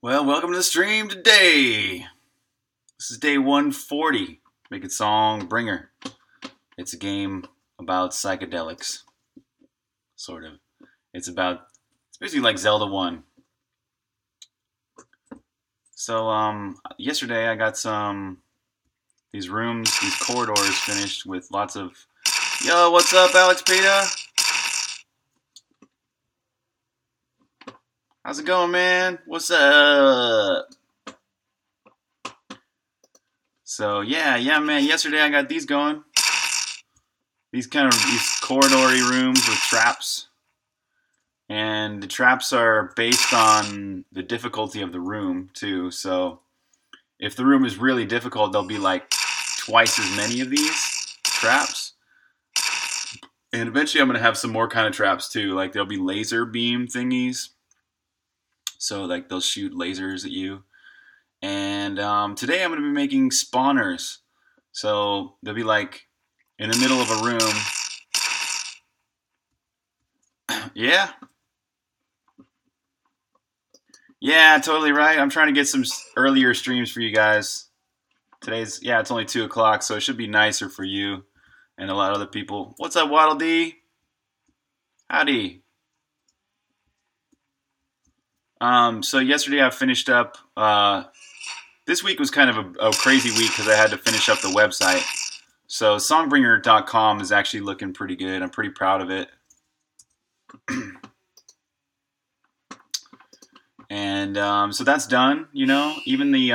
Well, welcome to the stream today. This is day 140. Make It Song Bringer. It's a game about psychedelics. Sort of. It's basically like Zelda 1. So, yesterday I got these corridors finished with lots of, yo, what's up, Alex Pita? How's it going, man? What's up? So, yeah, man. Yesterday I got these going. These corridory rooms with traps. And the traps are based on the difficulty of the room, too. So, if the room is really difficult, there'll be like twice as many of these traps. And eventually I'm going to have some more kind of traps, too. Like, there'll be laser beam thingies. So, like, they'll shoot lasers at you. And today I'm going to be making spawners. So, they'll be like in the middle of a room. Yeah? Yeah, totally right. I'm trying to get some earlier streams for you guys. It's only 2 o'clock, so it should be nicer for you and a lot of other people. What's up, Waddle Dee? Howdy. So yesterday I finished up, this week was kind of a crazy week because I had to finish up the website. So songbringer.com is actually looking pretty good. I'm pretty proud of it. And so that's done, you know. Even the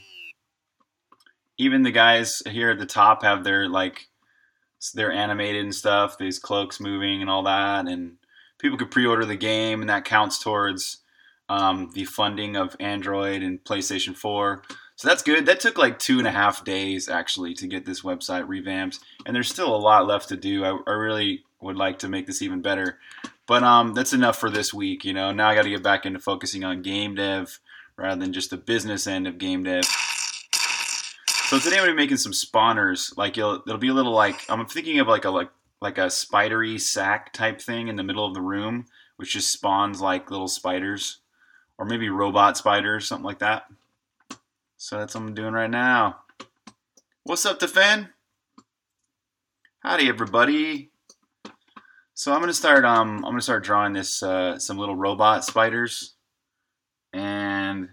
guys here at the top have they're animated and stuff, these cloaks moving and all that, and people could pre-order the game, and that counts towards the funding of Android and PlayStation 4. So that's good. That took like 2.5 days actually to get this website revamped, and there's still a lot left to do. I really would like to make this even better. But that's enough for this week, you know. Now I got to get back into focusing on game dev rather than just the business end of game dev. So today I'm going to be making some spawners. Like it'll be a little like, I'm thinking of like a spidery sack type thing in the middle of the room, which just spawns like little spiders, or maybe robot spiders, something like that. So that's what I'm doing right now. What's up, Defen? Howdy, everybody. So I'm gonna start drawing this some little robot spiders, and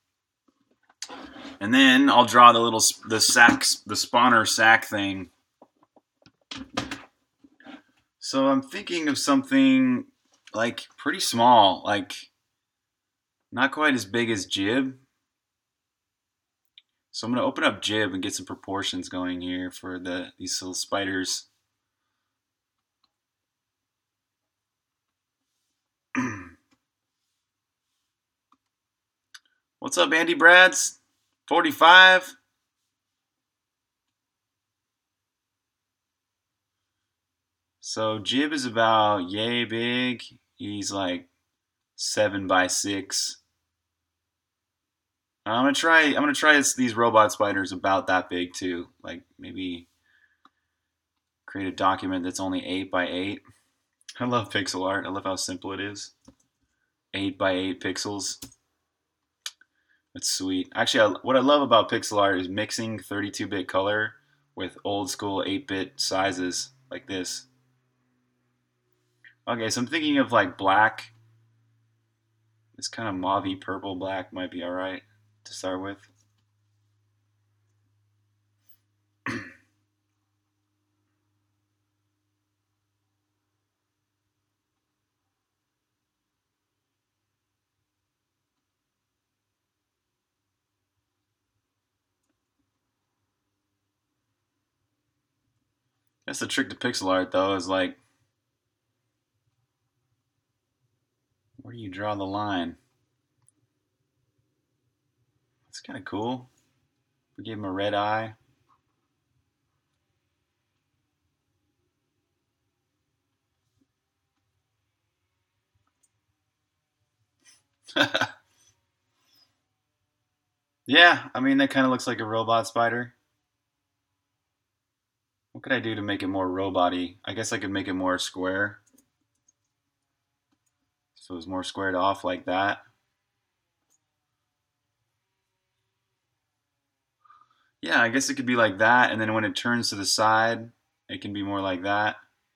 then I'll draw the spawner sack thing. So I'm thinking of something like pretty small, like not quite as big as Jib. So I'm gonna open up Jib and get some proportions going here for these little spiders. What's up, Andy Brads? 45? So Jib is about yay big. He's like 7 by 6. I'm gonna try these robot spiders about that big too. Like maybe create a document that's only 8 by 8. I love pixel art. I love how simple it is. 8 by 8 pixels. That's sweet. Actually, what I love about pixel art is mixing 32-bit color with old school 8-bit sizes like this. Okay, so I'm thinking of like black. This kind of mauvey purple black might be alright to start with. That's the trick to pixel art, though, is like, where do you draw the line? That's kind of cool. We gave him a red eye. Yeah, I mean, that kind of looks like a robot spider. What could I do to make it more robot-y? I guess I could make it more square. So it's more squared off like that. Yeah, I guess it could be like that, and then when it turns to the side, it can be more like that.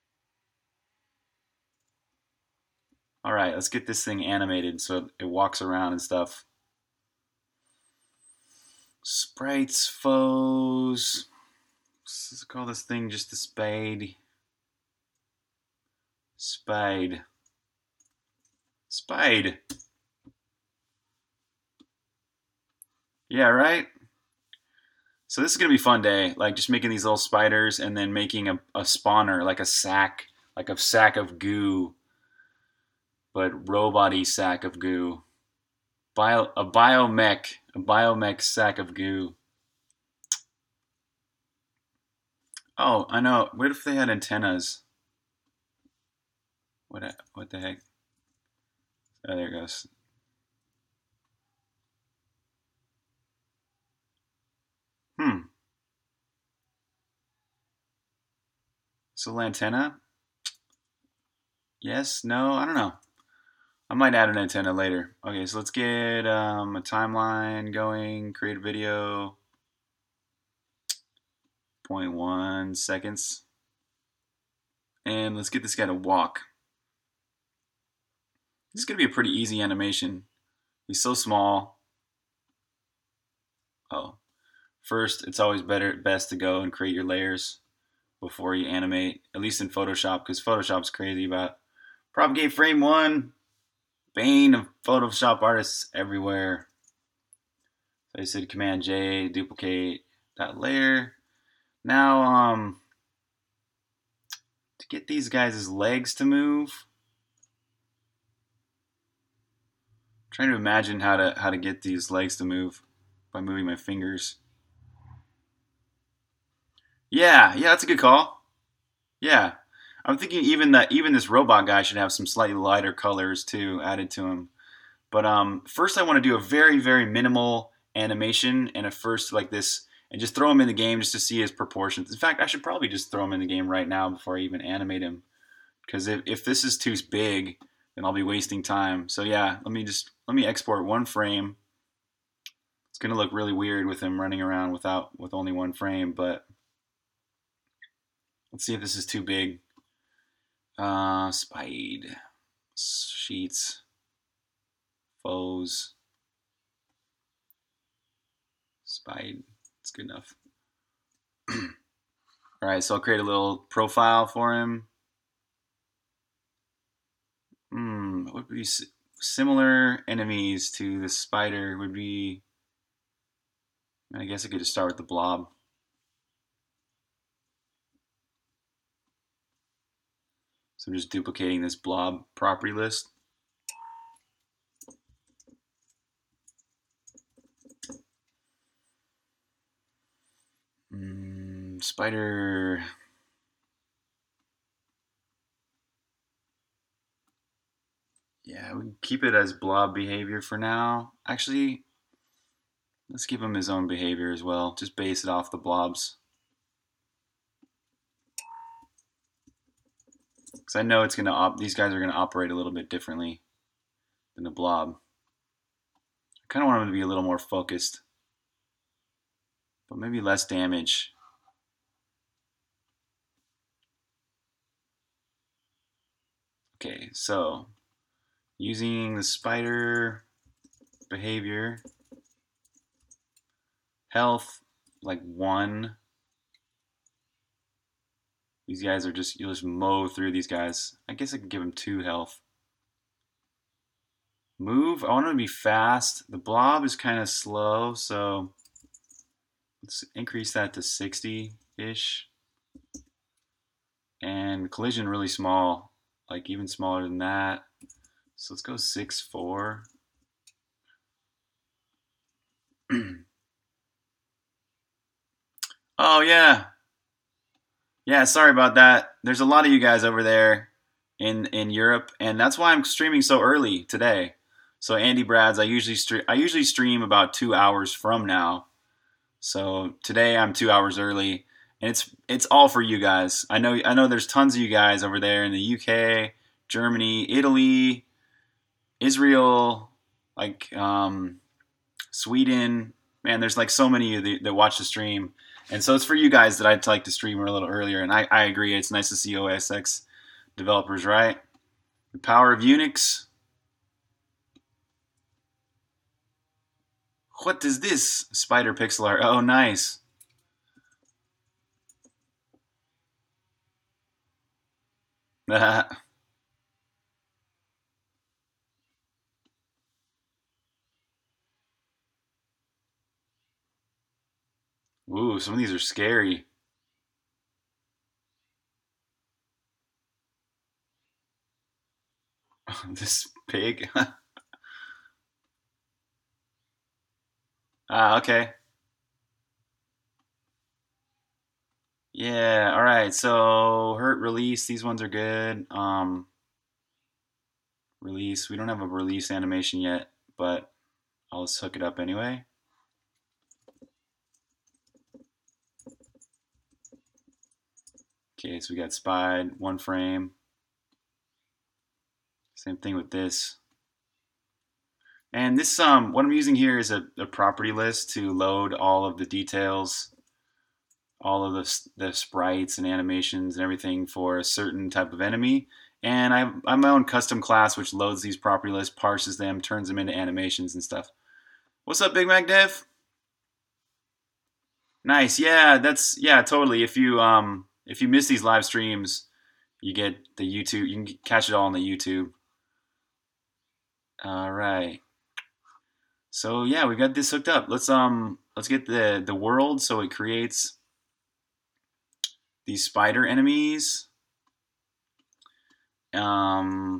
All right, let's get this thing animated so it walks around and stuff. Sprites, foes. Let's call this thing just the spade. Spade. Spade. Yeah, right? So this is going to be a fun day. Like just making these little spiders and then making a spawner, like a sack of goo, but robot-y sack of goo. A biomech sack of goo. Oh, I know. What if they had antennas? What the heck? Oh, there it goes. Hmm. It's a little antenna? Yes? No? I don't know. I might add an antenna later. Okay, so let's get a timeline going. Create a video. 0.1 seconds. And let's get this guy to walk. This is going to be a pretty easy animation. He's so small. Oh. First, it's always best to go and create your layers before you animate, at least in Photoshop, because Photoshop's crazy about propagate frame one, bane of Photoshop artists everywhere. So I said Command J, duplicate that layer. Now, to get these guys' legs to move, I'm trying to imagine how to get these legs to move by moving my fingers. Yeah, that's a good call. Yeah. I'm thinking even this robot guy should have some slightly lighter colors too added to him. But first I want to do a very, very minimal animation and a first like this and just throw him in the game just to see his proportions. In fact, I should probably just throw him in the game right now before I even animate him. Because if this is too big, then I'll be wasting time. So yeah, let me export one frame. It's gonna look really weird with him running around with only one frame, but let's see if this is too big. Spide. Sheets. Foes. Spide. It's good enough. Alright, so I'll create a little profile for him. What would be similar enemies to the spider would be... I guess I could just start with the blob. So I'm just duplicating this blob property list. Spider. Yeah, we can keep it as blob behavior for now. Actually, let's give him his own behavior as well. Just base it off the blobs. Because I know it's gonna these guys are gonna operate a little bit differently than the blob. I kind of want them to be a little more focused, but maybe less damage. Okay, so using the spider behavior, health like 1. These guys are you'll just mow through these guys. I guess I can give them 2 health. Move, I want them to be fast. The blob is kind of slow, so let's increase that to 60-ish. And collision really small, like even smaller than that. So let's go 6-4. Oh yeah. Yeah, sorry about that. There's a lot of you guys over there in Europe, and that's why I'm streaming so early today. So Andy Brads, I usually stream about 2 hours from now. So today I'm 2 hours early, and it's all for you guys. I know there's tons of you guys over there in the UK, Germany, Italy, Israel, like Sweden, Man, there's like so many of you that watch the stream, and so it's for you guys that I'd like to stream a little earlier. And I agree, it's nice to see OS X developers, right? The power of Unix. What is this? Spider pixel art. Oh, nice. Ooh, some of these are scary. This pig. Ah, okay. Yeah, all right. So hurt release, these ones are good. Release, we don't have a release animation yet, but I'll just hook it up anyway. Okay, so we got spied, one frame. Same thing with this. And this, what I'm using here is a property list to load all of the details, all of the sprites and animations and everything for a certain type of enemy. And I have my own custom class which loads these property lists, parses them, turns them into animations and stuff. What's up, Big Mac Dev? Nice. Yeah, yeah, totally. If you miss these live streams, you get the YouTube. You can catch it all on the YouTube. All right. So yeah, we got this hooked up. Let's get the world so it creates these spider enemies. I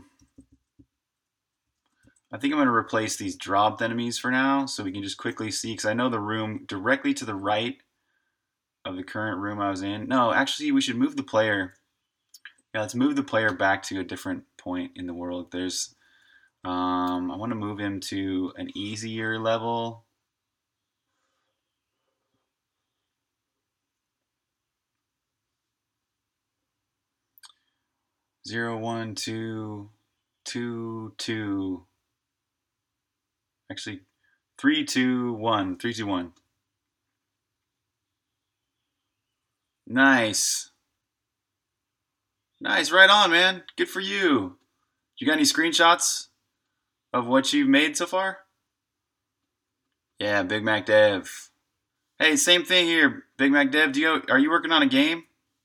think I'm going to replace these dropped enemies for now so we can just quickly see, because I know the room directly to the right of the current room I was in. No, actually, we should move the player. Yeah, let's move the player back to a different point in the world. I want to move him to an easier level. Zero, one, two, two, two. Actually, 3, 2, 1. 3, 2, 1. Nice. Nice, right on, man. Good for you. You got any screenshots of what you've made so far? Yeah, Big Mac Dev. Hey, same thing here, Big Mac Dev. Are you working on a game?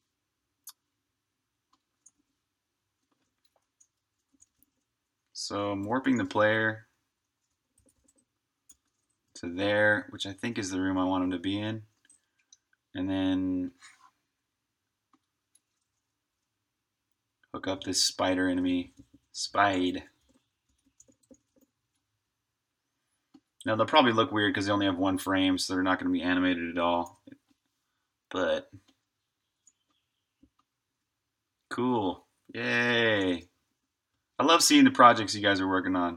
So I'm warping the player to there, which I think is the room I want him to be in. And then hook up this spider enemy. Spide. Now they'll probably look weird because they only have one frame, so they're not going to be animated at all. But cool. Yay. I love seeing the projects you guys are working on.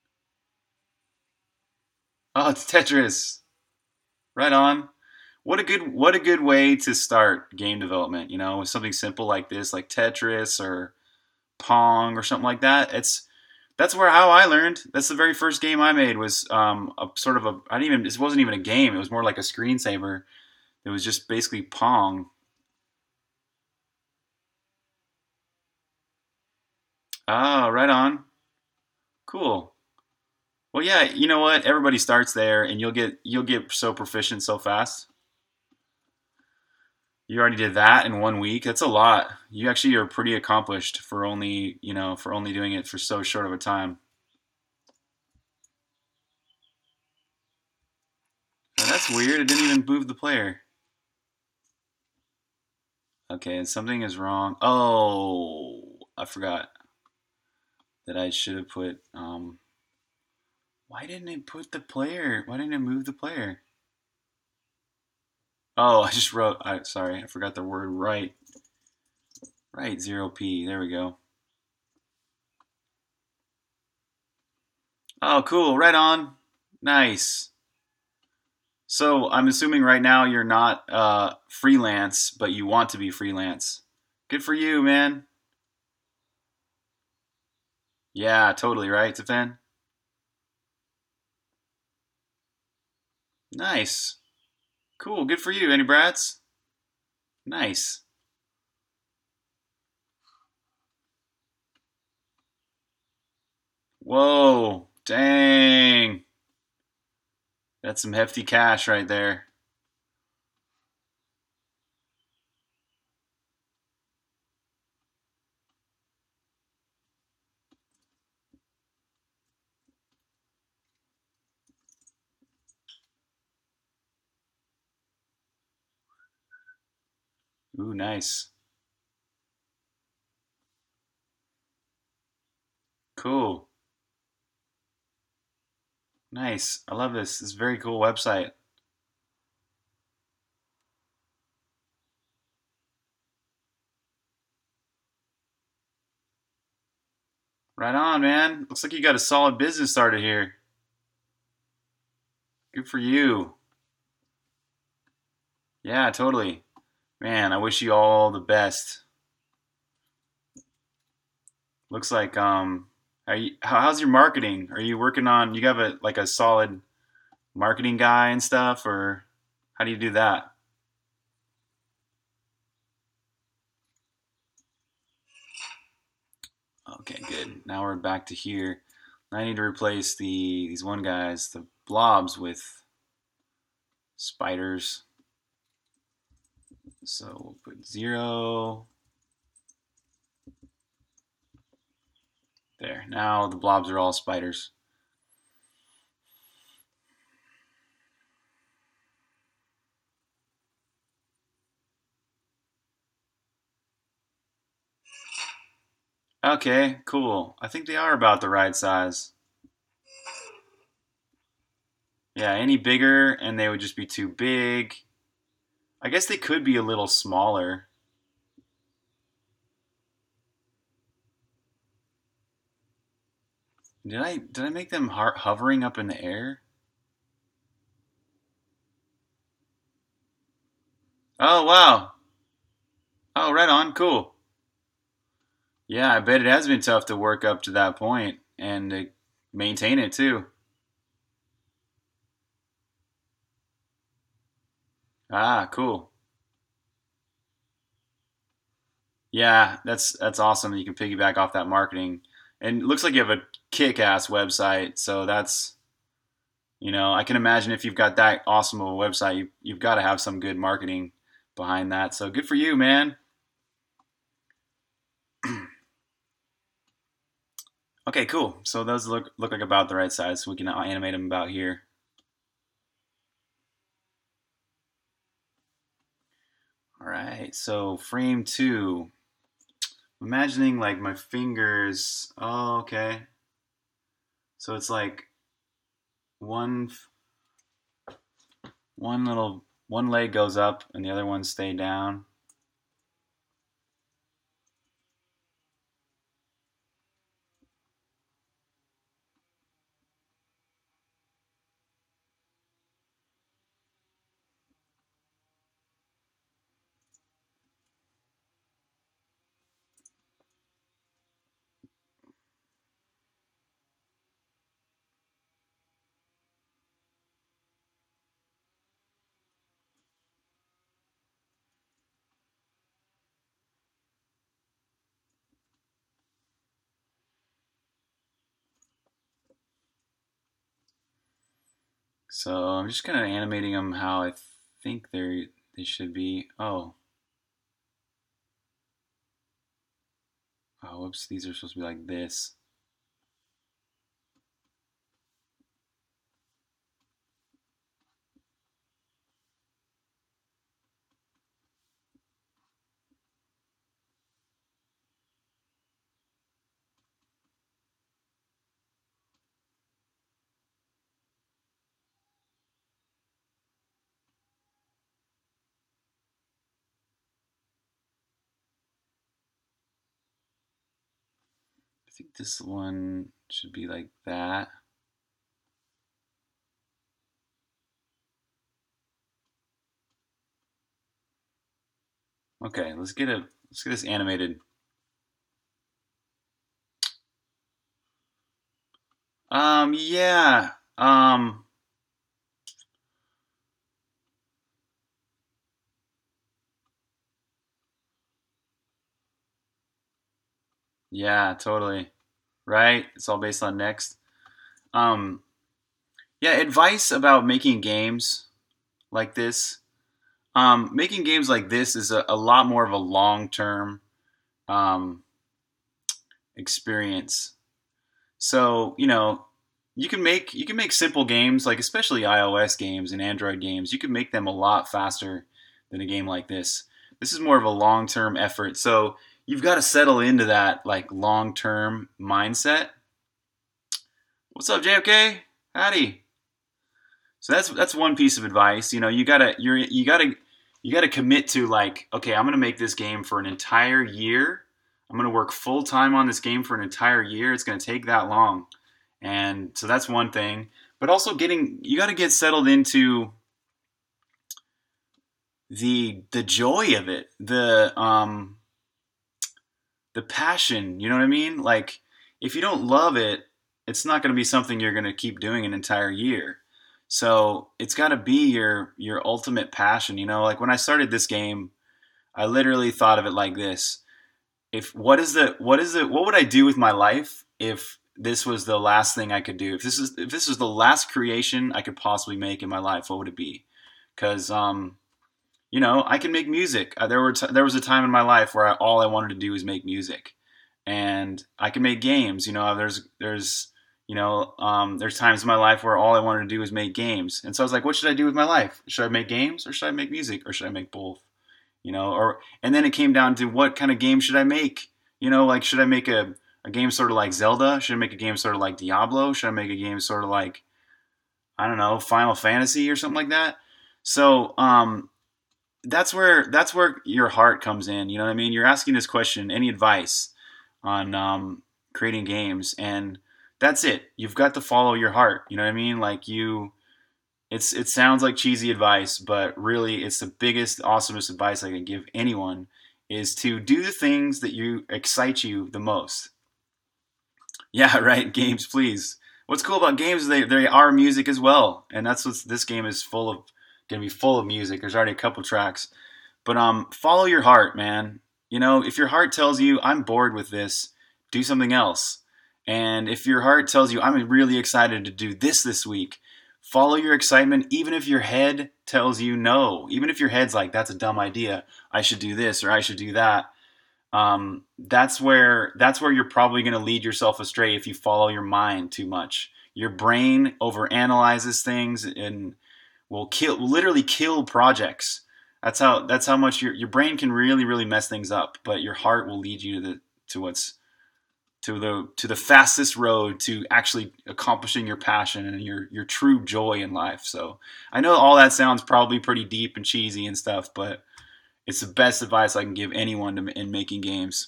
Oh, it's Tetris. Right on. What a good way to start game development, with something simple like this, like Tetris or Pong or something like that. That's how I learned. That's the very first game I made was a sort of it wasn't even a game. It was more like a screensaver. It was just basically Pong. Oh, right on. Cool. Well, yeah, you know what? Everybody starts there, and you'll get so proficient so fast. You already did that in 1 week. That's a lot. You actually are pretty accomplished for only doing it for so short of a time. Oh, that's weird. It didn't even move the player. Okay, and something is wrong. Oh, I forgot that I should have put. Why didn't it put the player? Why didn't it move the player? Oh, I just wrote. Sorry, I forgot the word right. Right, 0p. There we go. Oh, cool. Right on. Nice. So I'm assuming right now you're not freelance, but you want to be freelance. Good for you, man. Yeah, totally right, Stefan. Nice. Cool. Good for you. Any brats? Nice. Whoa. Dang. That's some hefty cash right there. Ooh, nice. Cool. Nice. I love this. This is a very cool website. Right on, man. Looks like you got a solid business started here. Good for you. Yeah, totally. Man, I wish you all the best. Looks like how's your marketing? Are you working on you have a solid marketing guy and stuff, or how do you do that? Okay, good. Now we're back to here. I need to replace these one guys, the blobs, with spiders. So we'll put 0 there. Now the blobs are all spiders. Okay, cool. I think they are about the right size. Yeah, any bigger and they would just be too big. I guess they could be a little smaller. Did I make them hovering up in the air? Oh wow. Oh, right on. Cool. Yeah, I bet it has been tough to work up to that point and to maintain it too. Ah, cool. Yeah, that's awesome. You can piggyback off that marketing, and it looks like you have a kick-ass website. So that's I can imagine if you've got that awesome of a website, you've got to have some good marketing behind that. So good for you, man. Okay, cool. So those look like about the right size. So we can animate them about here. All right. So frame two. Imagining like my fingers. Oh, okay. So it's like one one leg goes up and the other one stay down. So I'm just kind of animating them how I think they should be. Oh, whoops! These are supposed to be like this. I think this one should be like that. Okay, let's get this animated. Yeah. Yeah, totally. Right? It's all based on next. Um, yeah, advice about making games like this. Making games like this is a lot more of a long term um, experience. So you can make simple games like especially iOS games and Android games. You can make them a lot faster than a game like this. This is more of a long term effort. So you've got to settle into that like long term mindset. What's up, JFK? Howdy. So that's one piece of advice. You gotta commit to like, okay, I'm gonna make this game for an entire year. I'm gonna work full time on this game for an entire year. It's gonna take that long, and so that's one thing. But also you got to get settled into the joy of it, the passion. You know what I mean? Like if you don't love it, it's not going to be something you're going to keep doing an entire year. So it's got to be your ultimate passion. Like when I started this game, I literally thought of it like this: if what would I do with my life if this was the last thing I could do? If this was the last creation I could possibly make in my life, what would it be? Because I can make music. There was a time in my life where all I wanted to do was make music, and I can make games. There's times in my life where all I wanted to do was make games, and so I was like, what should I do with my life? Should I make games or should I make music or should I make both? And then it came down to what kind of game should I make? Like should I make a game sort of like Zelda? Should I make a game sort of like Diablo? Should I make a game sort of like I don't know, Final Fantasy or something like that? So that's where your heart comes in. You know what I mean? You're asking this question. Any advice on creating games, and that's it. You've got to follow your heart. You know what I mean? Like it sounds like cheesy advice, but really, it's the biggest, awesomest advice I can give anyone is to do the things that you excite you the most. Yeah, right. Games, please. What's cool about games is they are music as well, and that's what this game is full of. Going to be full of music. There's already a couple tracks, but follow your heart, man. If your heart tells you I'm bored with this, do something else. And if your heart tells you I'm really excited to do this week, follow your excitement even if your head tells you no. Even if your head's like that's a dumb idea. I should do this or I should do that. That's where you're probably going to lead yourself astray if you follow your mind too much. Your brain overanalyzes things and will literally kill projects. That's how much your brain can really mess things up, but your heart will lead you to what's to the fastest road to actually accomplishing your passion and your true joy in life. So I know all that sounds probably pretty deep and cheesy and stuff, but it's the best advice I can give anyone in making games.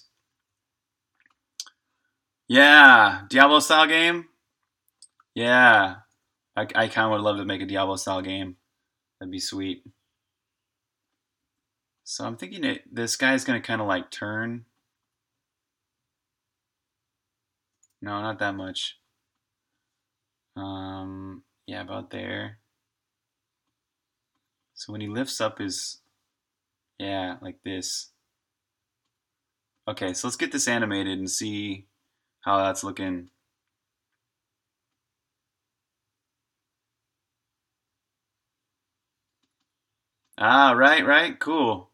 Yeah, Diablo style game. Yeah, I kind of would love to make a Diablo style game. That'd be sweet. So I'm thinking this guy's gonna kind of like turn. No, not that much. Yeah, about there. So when he lifts up his, yeah, like this. Okay, so let's get this animated and see how that's looking. Ah, right, cool.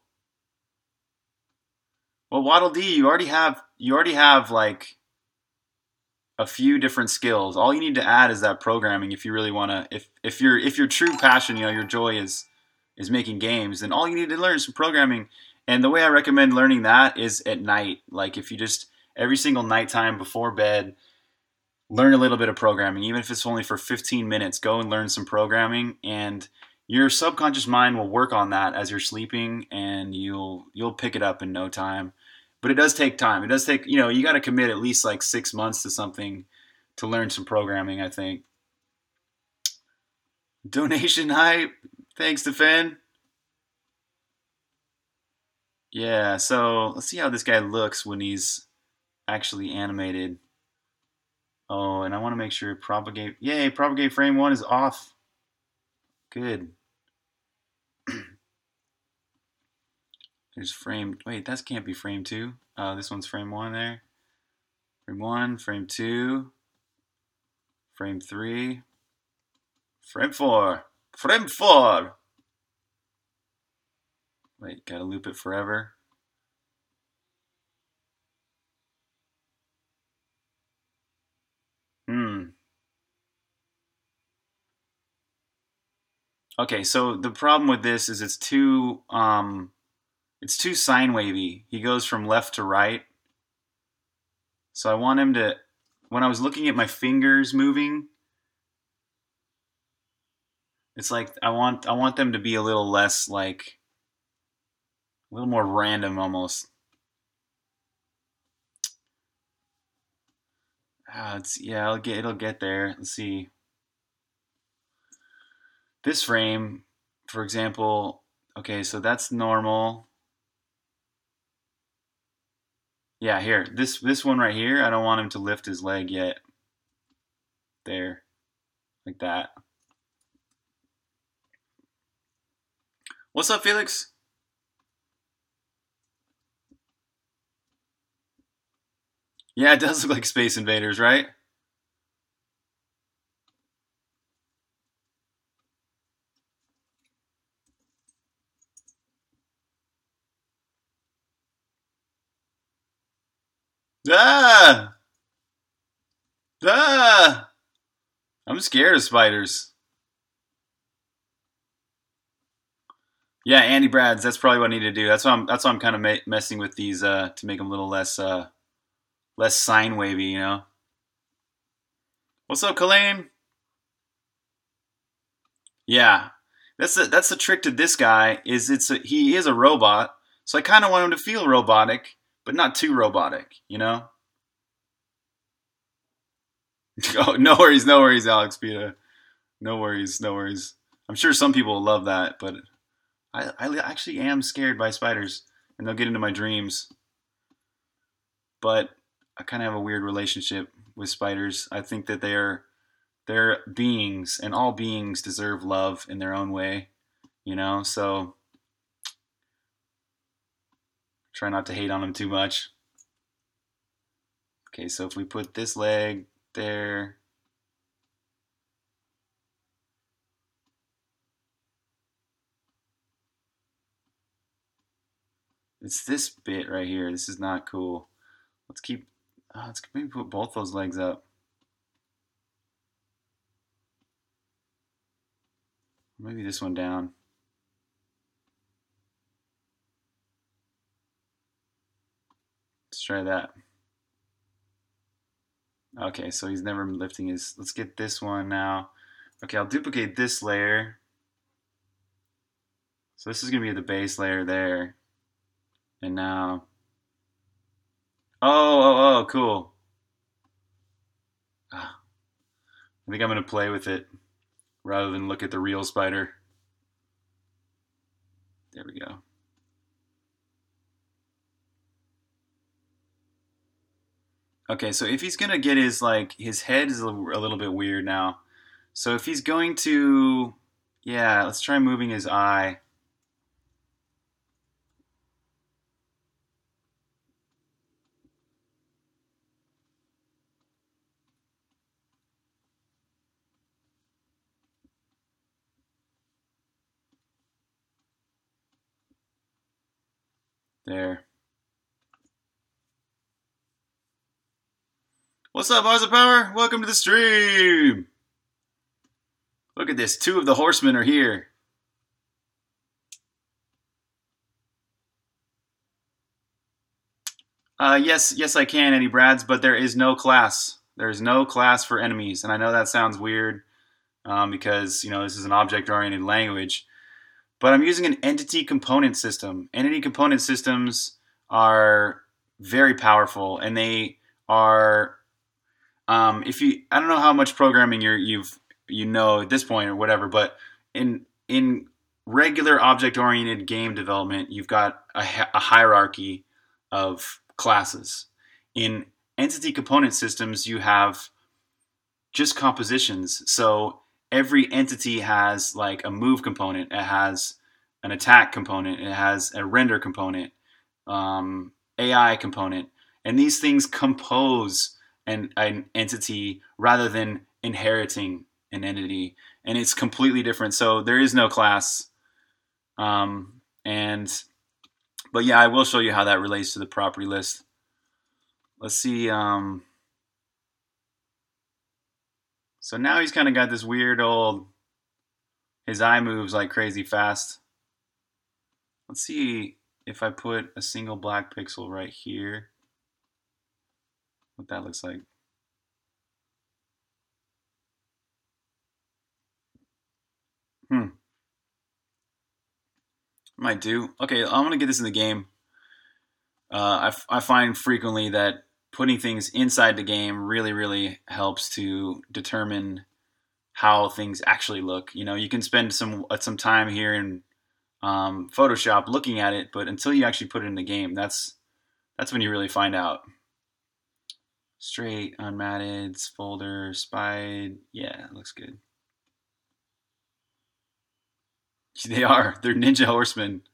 Well, Waddle Dee, you already have like a few different skills. All you need to add is that programming if you really want to if your true passion, your joy is making games, then all you need to learn is some programming. And the way I recommend learning that is at night. Like if you just every single nighttime before bed, learn a little bit of programming, even if it's only for 15 minutes, go and learn some programming and your subconscious mind will work on that as you're sleeping and you'll pick it up in no time. But it does take time. It does take, you got to commit at least like 6 months to something to learn some programming, I think. Donation hype. Thanks to Finn. Yeah, so let's see how this guy looks when he's actually animated. Oh, and I want to make sure propagate. Yay, propagate frame one is off. Good. There's frame. Wait, that can't be frame two. This one's frame one there. Frame 1, frame 2, frame 3, frame 4, frame 4. Wait, gotta loop it forever. Okay, so the problem with this is it's too sine wavy. He goes from left to right. So I want him to, when I was looking at my fingers moving, it's like I want them to be a little less like a little more random almost. It'll get there. Let's see. This frame, for example, okay, so that's normal. Yeah, here. This one right here, I don't want him to lift his leg yet. There. Like that. What's up, Felix? Yeah, it does look like Space Invaders, right? Ah! Ah! I'm scared of spiders. Yeah, Andy Brads. That's probably what I need to do. That's why I'm kind of messing with these to make them a little less sine wavy. You know. What's up, Colleen? Yeah, that's the trick to this guy. He is a robot, so I kind of want him to feel robotic, but not too robotic. You know. Oh, no worries, Alex Pita. No worries, no worries. I'm sure some people will love that, but I actually am scared by spiders, and they'll get into my dreams. But I kind of have a weird relationship with spiders. I think that they're beings, and all beings deserve love in their own way, you know. So try not to hate on them too much. Okay, so if we put this leg there. It's this bit right here. This is not cool. Let's maybe put both those legs up. Maybe this one down. Let's try that. Okay, so he's never lifting his. Let's get this one now. Okay, I'll duplicate this layer. So this is going to be the base layer there. And now. Oh, cool. I think I'm going to play with it rather than look at the real spider. There we go. Okay, so if he's gonna get his head is a little bit weird now. So if he's going to, yeah, let's try moving his eye. There. What's up, Mars of Power? Welcome to the stream. Look at this. 2 of the horsemen are here. Yes, I can, Eddie Brads, but there is no class. There is no class for enemies, and I know that sounds weird because this is an object-oriented language, but I'm using an entity component system. Entity component systems are very powerful, and they are. I don't know how much programming you know at this point or whatever, but in regular object-oriented game development, you've got a hierarchy of classes. In entity component systems, you have just compositions. So every entity has like a move component, it has an attack component, it has a render component, AI component, and these things compose an entity rather than inheriting an entity, and it's completely different. So there is no class, and but yeah, I will show you how that relates to the property list. Let's see. So now he's kind of got this weird old. His eye moves like crazy fast. Let's see if I put a single black pixel right here, what that looks like. Might do. Okay, I'm gonna get this in the game. I find frequently that putting things inside the game really helps to determine how things actually look. You know, you can spend some time here in Photoshop looking at it, but until you actually put it in the game, that's when you really find out. Straight, unmatted, folder, spied. Yeah, it looks good. They are. They're Ninja Horsemen.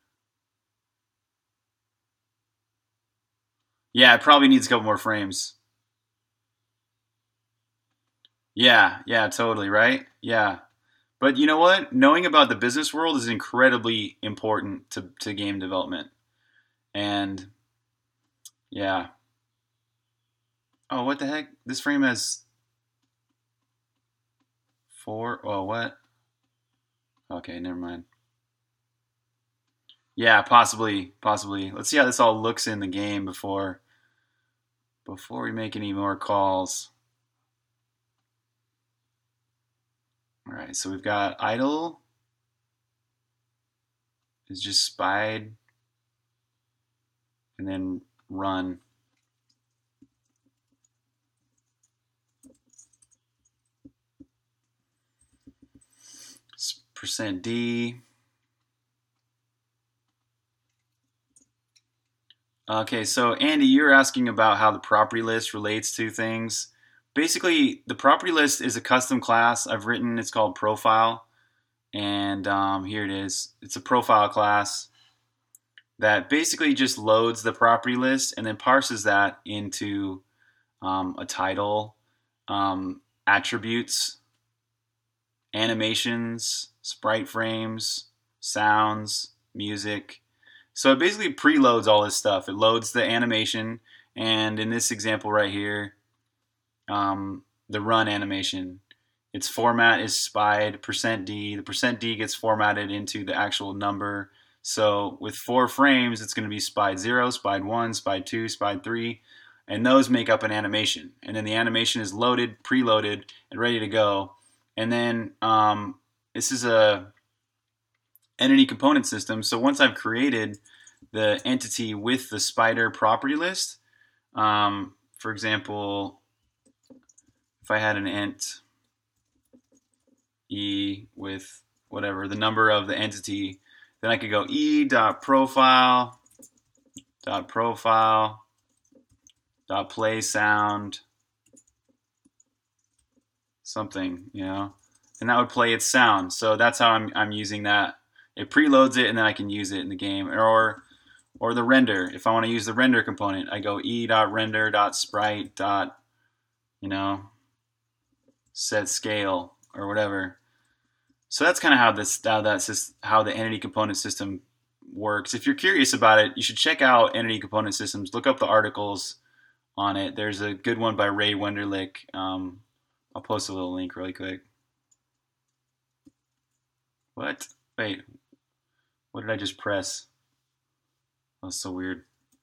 Yeah, it probably needs a couple more frames. Yeah, totally, right? Yeah. But you know what? Knowing about the business world is incredibly important to game development. And yeah. Oh, what the heck? This frame has four. Oh, what? Okay, never mind. Yeah, possibly. Let's see how this all looks in the game before we make any more calls. All right, so we've got idle is just spied, and then run. %D. Okay, so Andy, you're asking about how the property list relates to things. Basically, the property list is a custom class I've written. It's called Profile, and here it is. It's a profile class that basically just loads the property list and then parses that into a title, attributes, animations, sprite frames, sounds, music. So it basically preloads all this stuff. It loads the animation, and in this example right here, the run animation, its format is spied %D. The %D gets formatted into the actual number. So with 4 frames, it's going to be spied 0, spied 1, spied 2, spied 3, and those make up an animation. And then the animation is loaded, preloaded, and ready to go. And then this is a entity component system. So once I've created the entity with the spider property list, for example, if I had an int e with whatever the number of the entity, then I could go e.profile.play sound something, and that would play its sound. So that's how I'm using that. It preloads it, and then I can use it in the game. Or the render. If I want to use the render component, I go e.render.sprite. Set scale or whatever. So that's kind of how the entity component system works. If you're curious about it, you should check out entity component systems. Look up the articles on it. There's a good one by Ray Wenderlich. I'll post a little link really quick. What? Wait. What did I just press? That's so weird.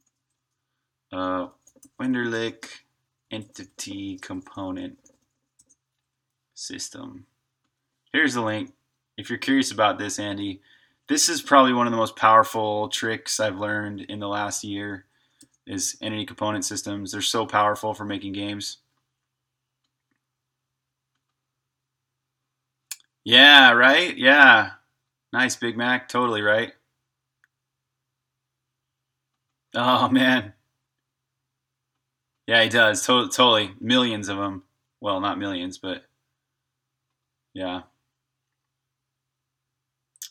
Wenderlich entity component system. Here's the link. If you're curious about this, Andy, this is probably one of the most powerful tricks I've learned in the last year is entity component systems. They're so powerful for making games. Yeah, right? Yeah. Nice, Big Mac. Totally right. Oh, man. Yeah, he does. Totally. Millions of them. Well, not millions, but yeah.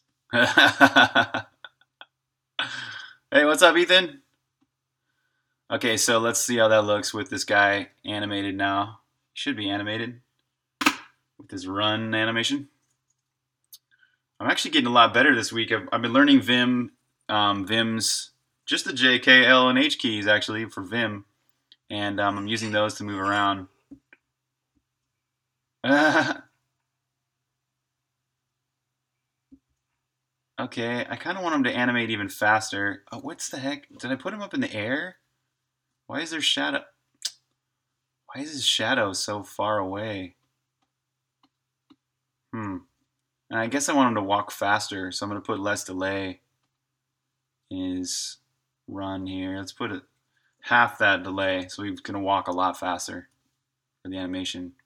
Hey, what's up, Ethan? Okay, so let's see how that looks with this guy animated now. Should be animated with this run animation. I'm actually getting a lot better this week. I've been learning Vim, Vim's, just the J, K, L, and H keys actually for Vim, and I'm using those to move around. Okay, I kind of want him to animate even faster. Oh, what's the heck? Did I put him up in the air? Why is there shadow? Why is his shadow so far away? And I guess I want him to walk faster, so I'm going to put less delay in his run here. Let's put half that delay, so he's going to walk a lot faster for the animation.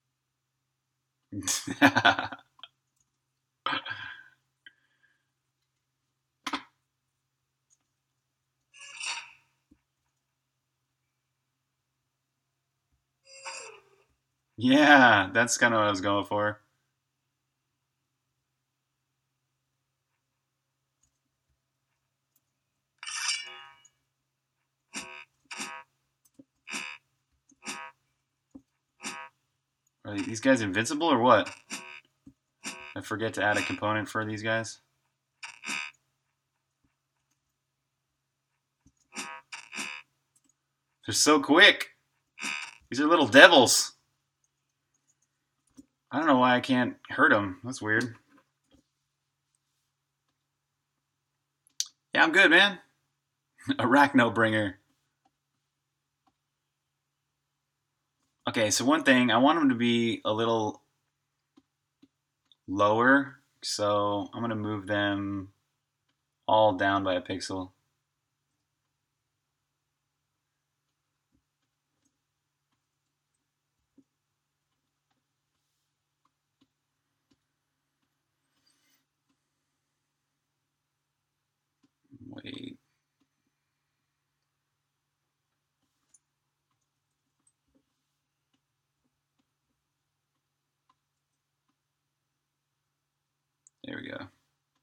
Yeah, that's kind of what I was going for. Are these guys invincible or what? I forget to add a component for these guys. They're so quick. These are little devils. I don't know why I can't hurt them. That's weird. Yeah, I'm good, man. Arachnobringer. Okay, so one thing, I want them to be a little lower, so I'm going to move them all down by a pixel. Wait. There we go.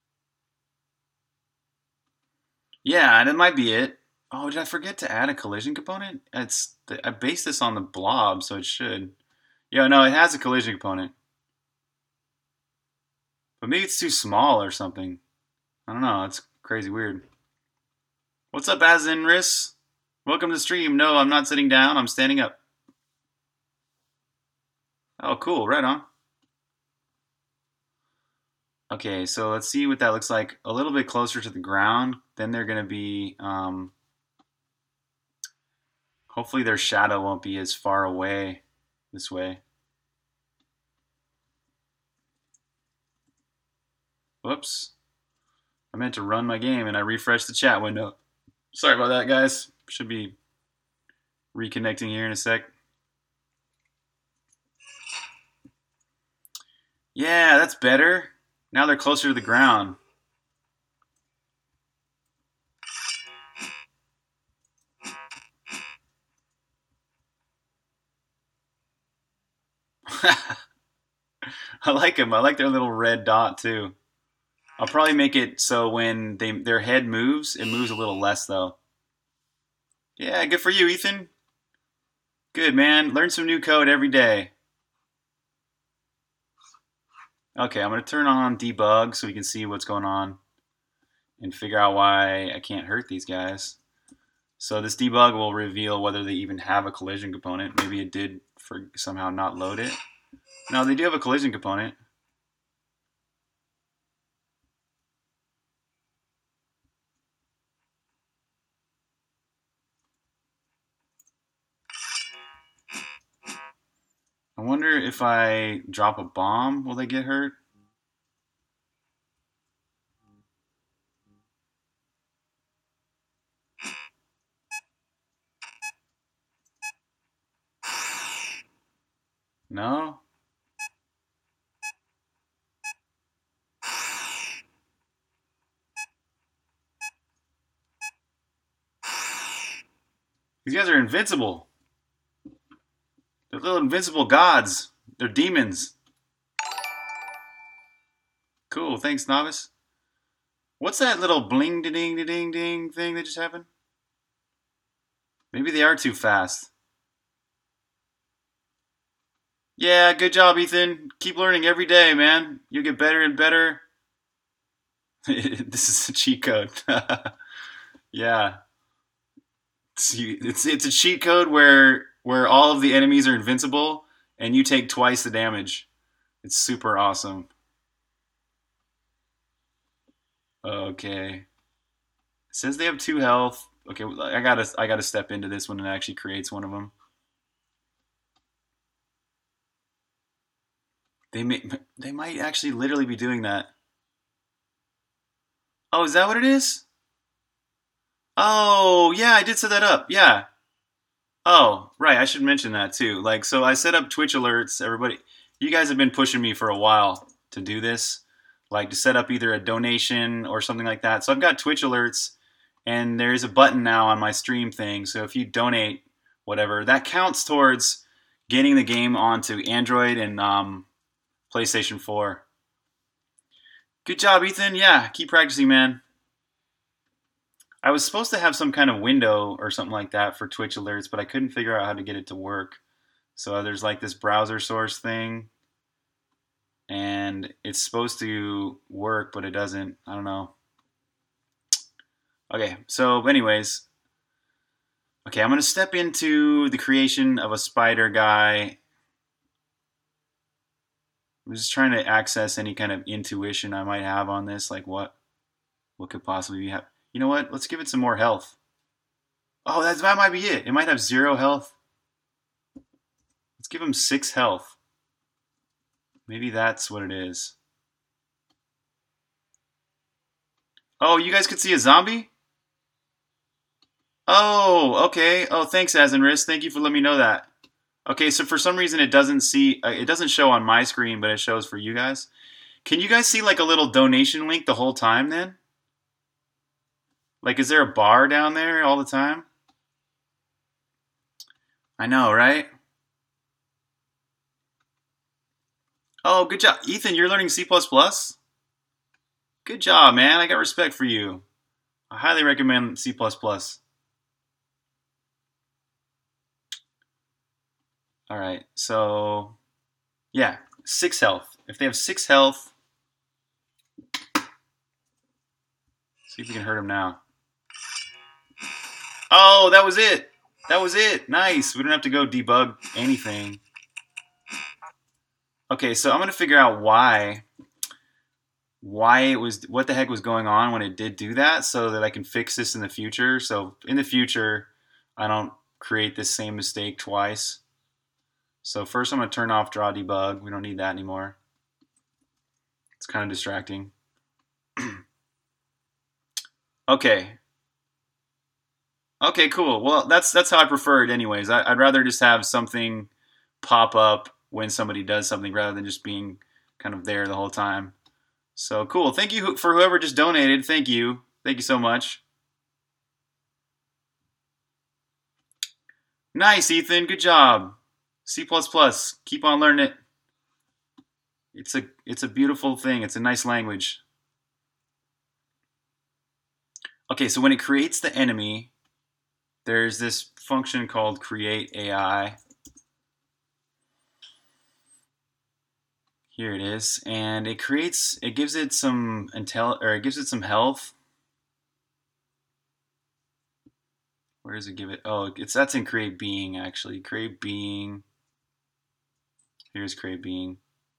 Yeah, that might be it. Oh, did I forget to add a collision component? I based this on the blob, so it should. Yeah, no, it has a collision component. But maybe it's too small or something. I don't know. It's crazy weird. What's up, Azinris? Welcome to the stream. No, I'm not sitting down. I'm standing up. Oh, cool. Right on. Okay, so let's see what that looks like. A little bit closer to the ground. Then they're going to be... hopefully their shadow won't be as far away this way. Whoops. I meant to run my game and I refreshed the chat window. Sorry about that, guys. Should be reconnecting here in a sec. Yeah, that's better. Now they're closer to the ground. I like them. I like their little red dot too. I'll probably make it so when their head moves, it moves a little less though. Yeah, good for you, Ethan. Good, man. Learn some new code every day. Okay, I'm going to turn on debug so we can see what's going on and figure out why I can't hurt these guys. So this debug will reveal whether they even have a collision component. Maybe it did for somehow not load it. No, they do have a collision component. I wonder if I drop a bomb, will they get hurt? No? These guys are invincible. They're little invincible gods. They're demons. Cool, thanks, Novice. What's that little bling-da-ding-da-ding-ding thing that just happened? Maybe they are too fast. Yeah, good job, Ethan. Keep learning every day, man. You'll get better and better. This is a cheat code. Yeah, it's a cheat code where all of the enemies are invincible and you take twice the damage. It's super awesome. Okay, it says they have 2 health. Okay, I gotta step into this when it actually creates one of them. They might actually literally be doing that. Oh, is that what it is? Oh, yeah, I did set that up. Yeah. Oh, right. I should mention that too. Like, so I set up Twitch alerts. Everybody, you guys have been pushing me for a while to do this, like to set up either a donation or something like that. So I've got Twitch alerts, and there's a button now on my stream thing. So if you donate whatever, that counts towards getting the game onto Android and PlayStation 4. Good job, Ethan. Yeah, keep practicing, man. I was supposed to have some kind of window or something like that for Twitch alerts, but I couldn't figure out how to get it to work. So there's like this browser source thing, and it's supposed to work, but it doesn't. I don't know. Okay, so anyways, okay, I'm gonna step into the creation of a spider guy. I'm just trying to access any kind of intuition I might have on this, like what could possibly be happening. You know what? Let's give it some more health. Oh, that might be it. It might have 0 health. Let's give him 6 health. Maybe that's what it is. Oh, you guys could see a zombie? Oh, okay. Oh, thanks, Azenris. Thank you for letting me know that. Okay, so for some reason it doesn't show on my screen, but it shows for you guys. Can you guys see like a little donation link the whole time then? Like, is there a bar down there all the time? I know, right? Oh, good job. Ethan, you're learning C++? Good job, man. I got respect for you. I highly recommend C++. All right, so yeah, 6 health. If they have 6 health, see if we can hurt them now. Oh, that was it. That was it. Nice. We don't have to go debug anything. Okay, so I'm gonna figure out why it was, what the heck was going on when it did do that, so that I can fix this in the future. So in the future, I don't create this same mistake twice. So first I'm going to turn off draw debug. We don't need that anymore. It's kind of distracting. Okay. Okay, cool. Well, that's how I prefer it anyways. I'd rather just have something pop up when somebody does something rather than just being kind of there the whole time. So cool. Thank you for whoever just donated. Thank you. Thank you so much. Nice, Ethan. Good job. C++. Keep on learning it. It's a beautiful thing. It's a nice language. Okay, so when it creates the enemy, there's this function called create AI. Here it is, and it gives it some health. Where does it give it? Oh, that's in create being actually. Create being. Here's create being.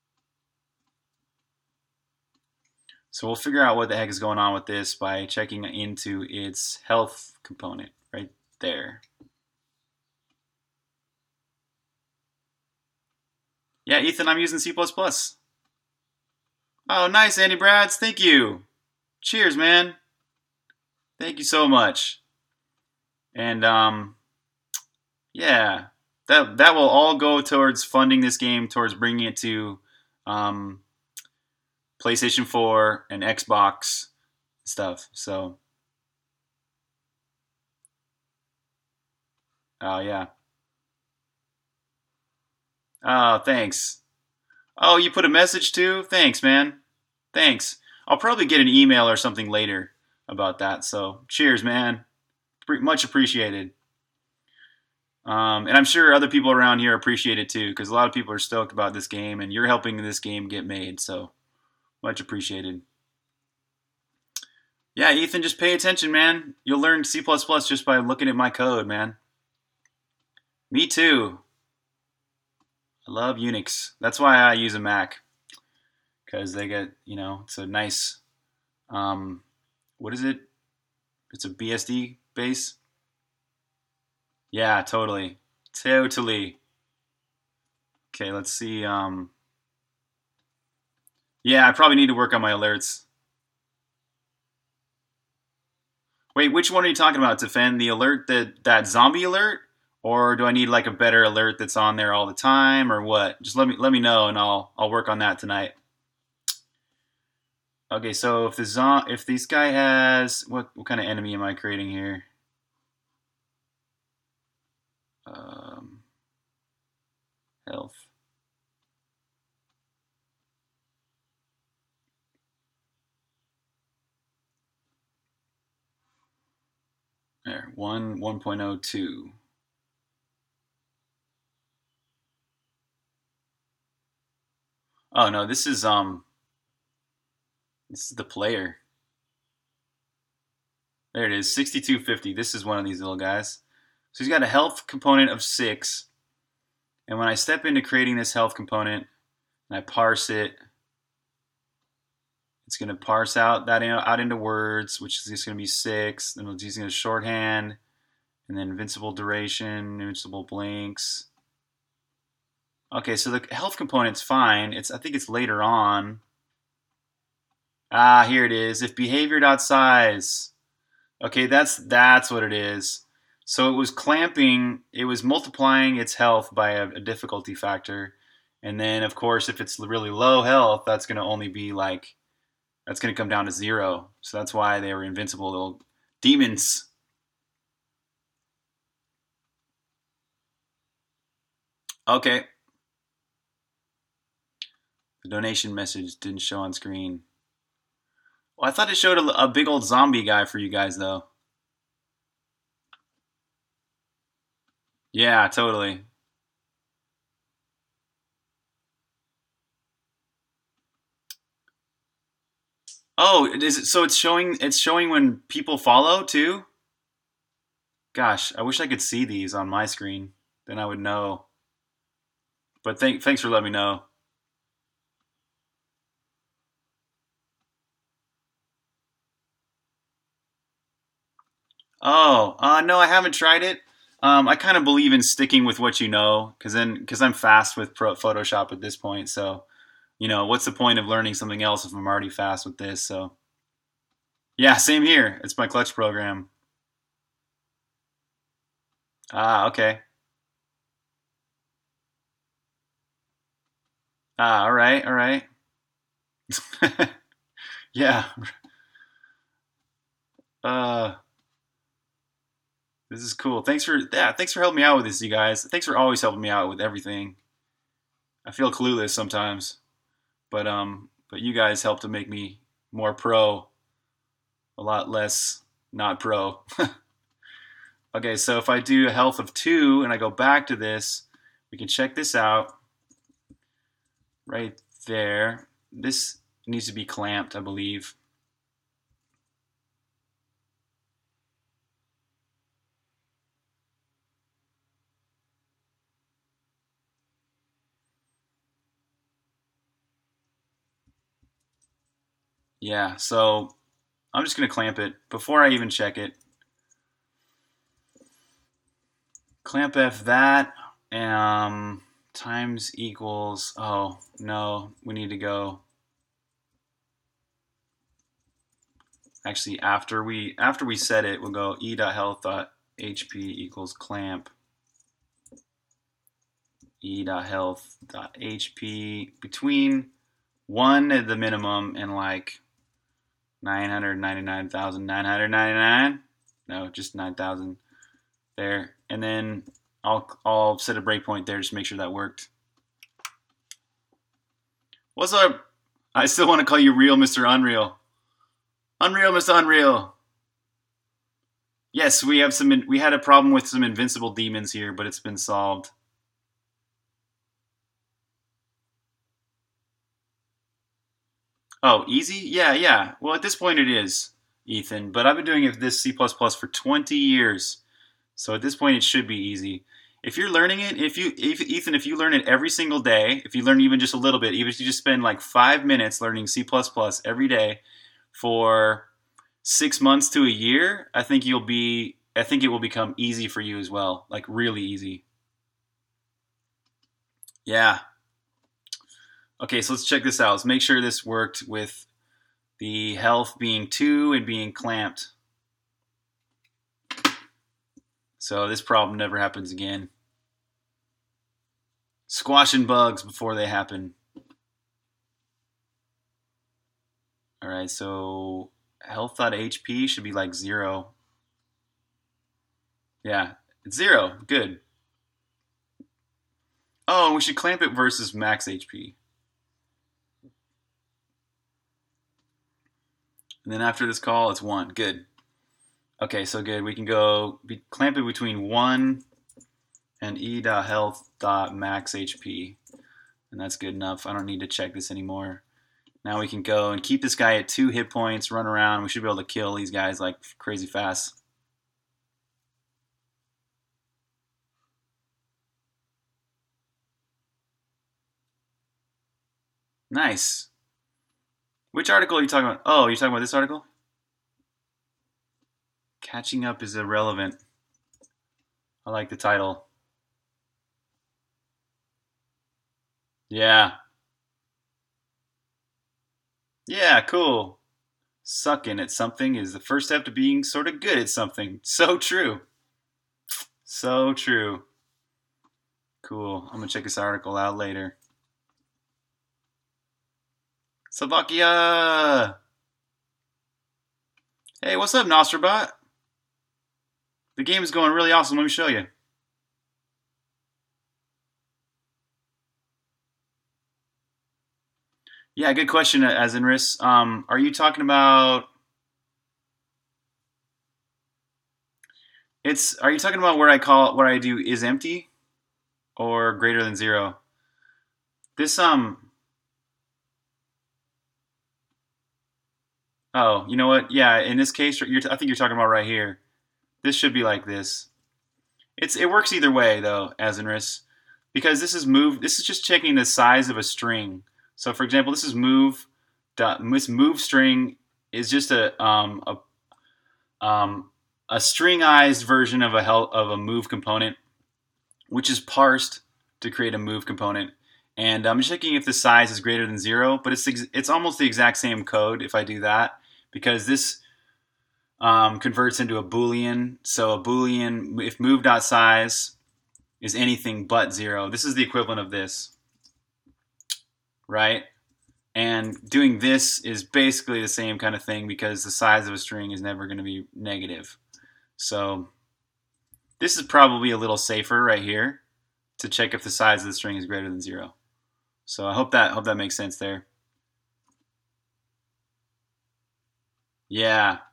So we'll figure out what the heck is going on with this by checking into its health component right there. Yeah, Ethan, I'm using C++. Oh, nice, Andy Brads. Thank you. Cheers, man. Thank you so much. And yeah, that will all go towards funding this game, towards bringing it to PlayStation 4 and Xbox stuff. So, oh yeah. Oh, thanks. Oh, you put a message too? Thanks, man. Thanks. I'll probably get an email or something later about that. So, cheers, man. Much appreciated. And I'm sure other people around here appreciate it too, because a lot of people are stoked about this game, and you're helping this game get made. So much appreciated. Yeah, Ethan, just pay attention, man. You'll learn C++ just by looking at my code, man. Me too. I love Unix. That's why I use a Mac, because they get, it's a nice, what is it? It's a BSD base. Yeah, totally. Totally. Okay, let's see. Yeah, I probably need to work on my alerts. Wait, which one are you talking about? Defend the alert, that zombie alert? Or do I need like a better alert that's on there all the time, or what? Just let me know, and I'll work on that tonight. Okay, so if this guy has what kind of enemy am I creating here? Health. There, 1.02. Oh no, this is the player. There it is, 6250. This is one of these little guys. So he's got a health component of 6. And when I step into creating this health component and I parse it, it's going to parse out into words, which is just going to be 6. Then it's using a shorthand, and then invincible duration, invincible blinks. Okay, so the health component's fine. I think it's later on. Ah, here it is. If behavior.size. Okay, that's what it is. So it was clamping, it was multiplying its health by a difficulty factor. And then, of course, if it's really low health, that's going to only be that's going to come down to 0. So that's why they were invincible little demons. Okay. The donation message didn't show on screen. Well, I thought it showed a big old zombie guy for you guys, though. Yeah, totally. Oh, is it, so it's showing when people follow too? Gosh, I wish I could see these on my screen. Then I would know. But thanks for letting me know. Oh, no, I haven't tried it. I kind of believe in sticking with what you know, because I'm fast with Photoshop at this point. So, what's the point of learning something else if I'm already fast with this? So, yeah, same here. It's my clutch program. Ah, okay. Ah, all right, all right. Yeah. Uh, this is cool. Thanks for helping me out with this, you guys. Thanks for always helping me out with everything. I feel clueless sometimes, but you guys help to make me more pro, a lot less not pro. Okay, so if I do a health of 2 and I go back to this, we can check this out right there. This needs to be clamped, I believe. Yeah, so I'm just going to clamp it before I even check it. Clamp F that, times equals, oh, no, we need to go. Actually, after we set it, we'll go e.health.hp equals clamp e.health.hp between 1 at the minimum and like 999,999. No, just 9,000 there. And then I'll set a breakpoint there just to make sure that worked. What's up? I still want to call you Real Mr. Unreal. Unreal Mr. Unreal. Yes, we have some. We had a problem with some invincible demons here, but it's been solved. Oh, easy? Yeah, yeah. Well, at this point it is, Ethan. But I've been doing this C++ for 20 years, so at this point it should be easy. If you're learning it, if Ethan, if you learn it every single day, if you learn even just a little bit, even if you just spend like 5 minutes learning C++ every day for 6 months to a year, I think you'll be. I think it will become easy for you as well, like really easy. Yeah. Okay, so let's check this out. Let's make sure this worked with the health being 2 and being clamped. So this problem never happens again. Squashing bugs before they happen. All right, so health.hp should be like 0. Yeah, it's 0. Good. Oh, we should clamp it versus max HP. And then after this call, it's 1. Good. Okay, so good. We can go clamp it between 1 and e.health.maxhp. And that's good enough. I don't need to check this anymore. Now we can go and keep this guy at 2 hit points, run around. We should be able to kill these guys like crazy fast. Nice. Which article are you talking about? Oh, you're talking about this article? Catching up is irrelevant. I like the title. Yeah. Yeah, cool. Sucking at something is the first step to being sort of good at something. So true. So true. Cool. I'm going to check this article out later. Slovakia! Hey, what's up, Nostrabot? The game is going really awesome. Let me show you. Yeah, good question, Azinris. Are you talking about? Are you talking about where I do is empty, or greater than 0? This Oh, you know what? Yeah, in this case, I think you're talking about right here. This should be like this. It works either way though, Azinris, because this is move. This is just checking the size of a string. So, for example, this is move. This move string is just a stringized version of a move component, which is parsed to create a move component. And I'm checking if the size is greater than 0, but it's almost the exact same code if I do that, because this converts into a Boolean. So a Boolean, if move.size is anything but 0, this is the equivalent of this, right? And doing this is basically the same kind of thing because the size of a string is never going to be negative. So this is probably a little safer right here to check if the size of the string is greater than 0. So I hope that makes sense there. Yeah.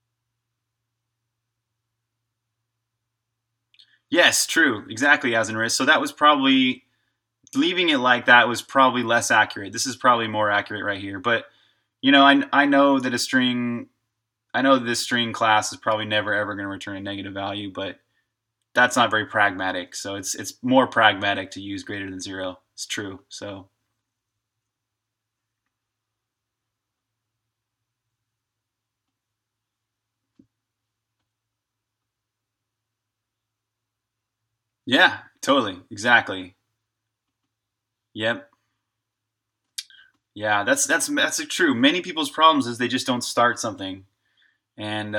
Yes, true. Exactly, Azinris. So that was probably leaving it like that was probably less accurate. This is probably more accurate right here. But I know that this string class is probably never ever going to return a negative value, but that's not very pragmatic. So it's more pragmatic to use greater than 0. It's true. So yeah, totally, exactly. Yep. Yeah, that's true. Many people's problems is they just don't start something, and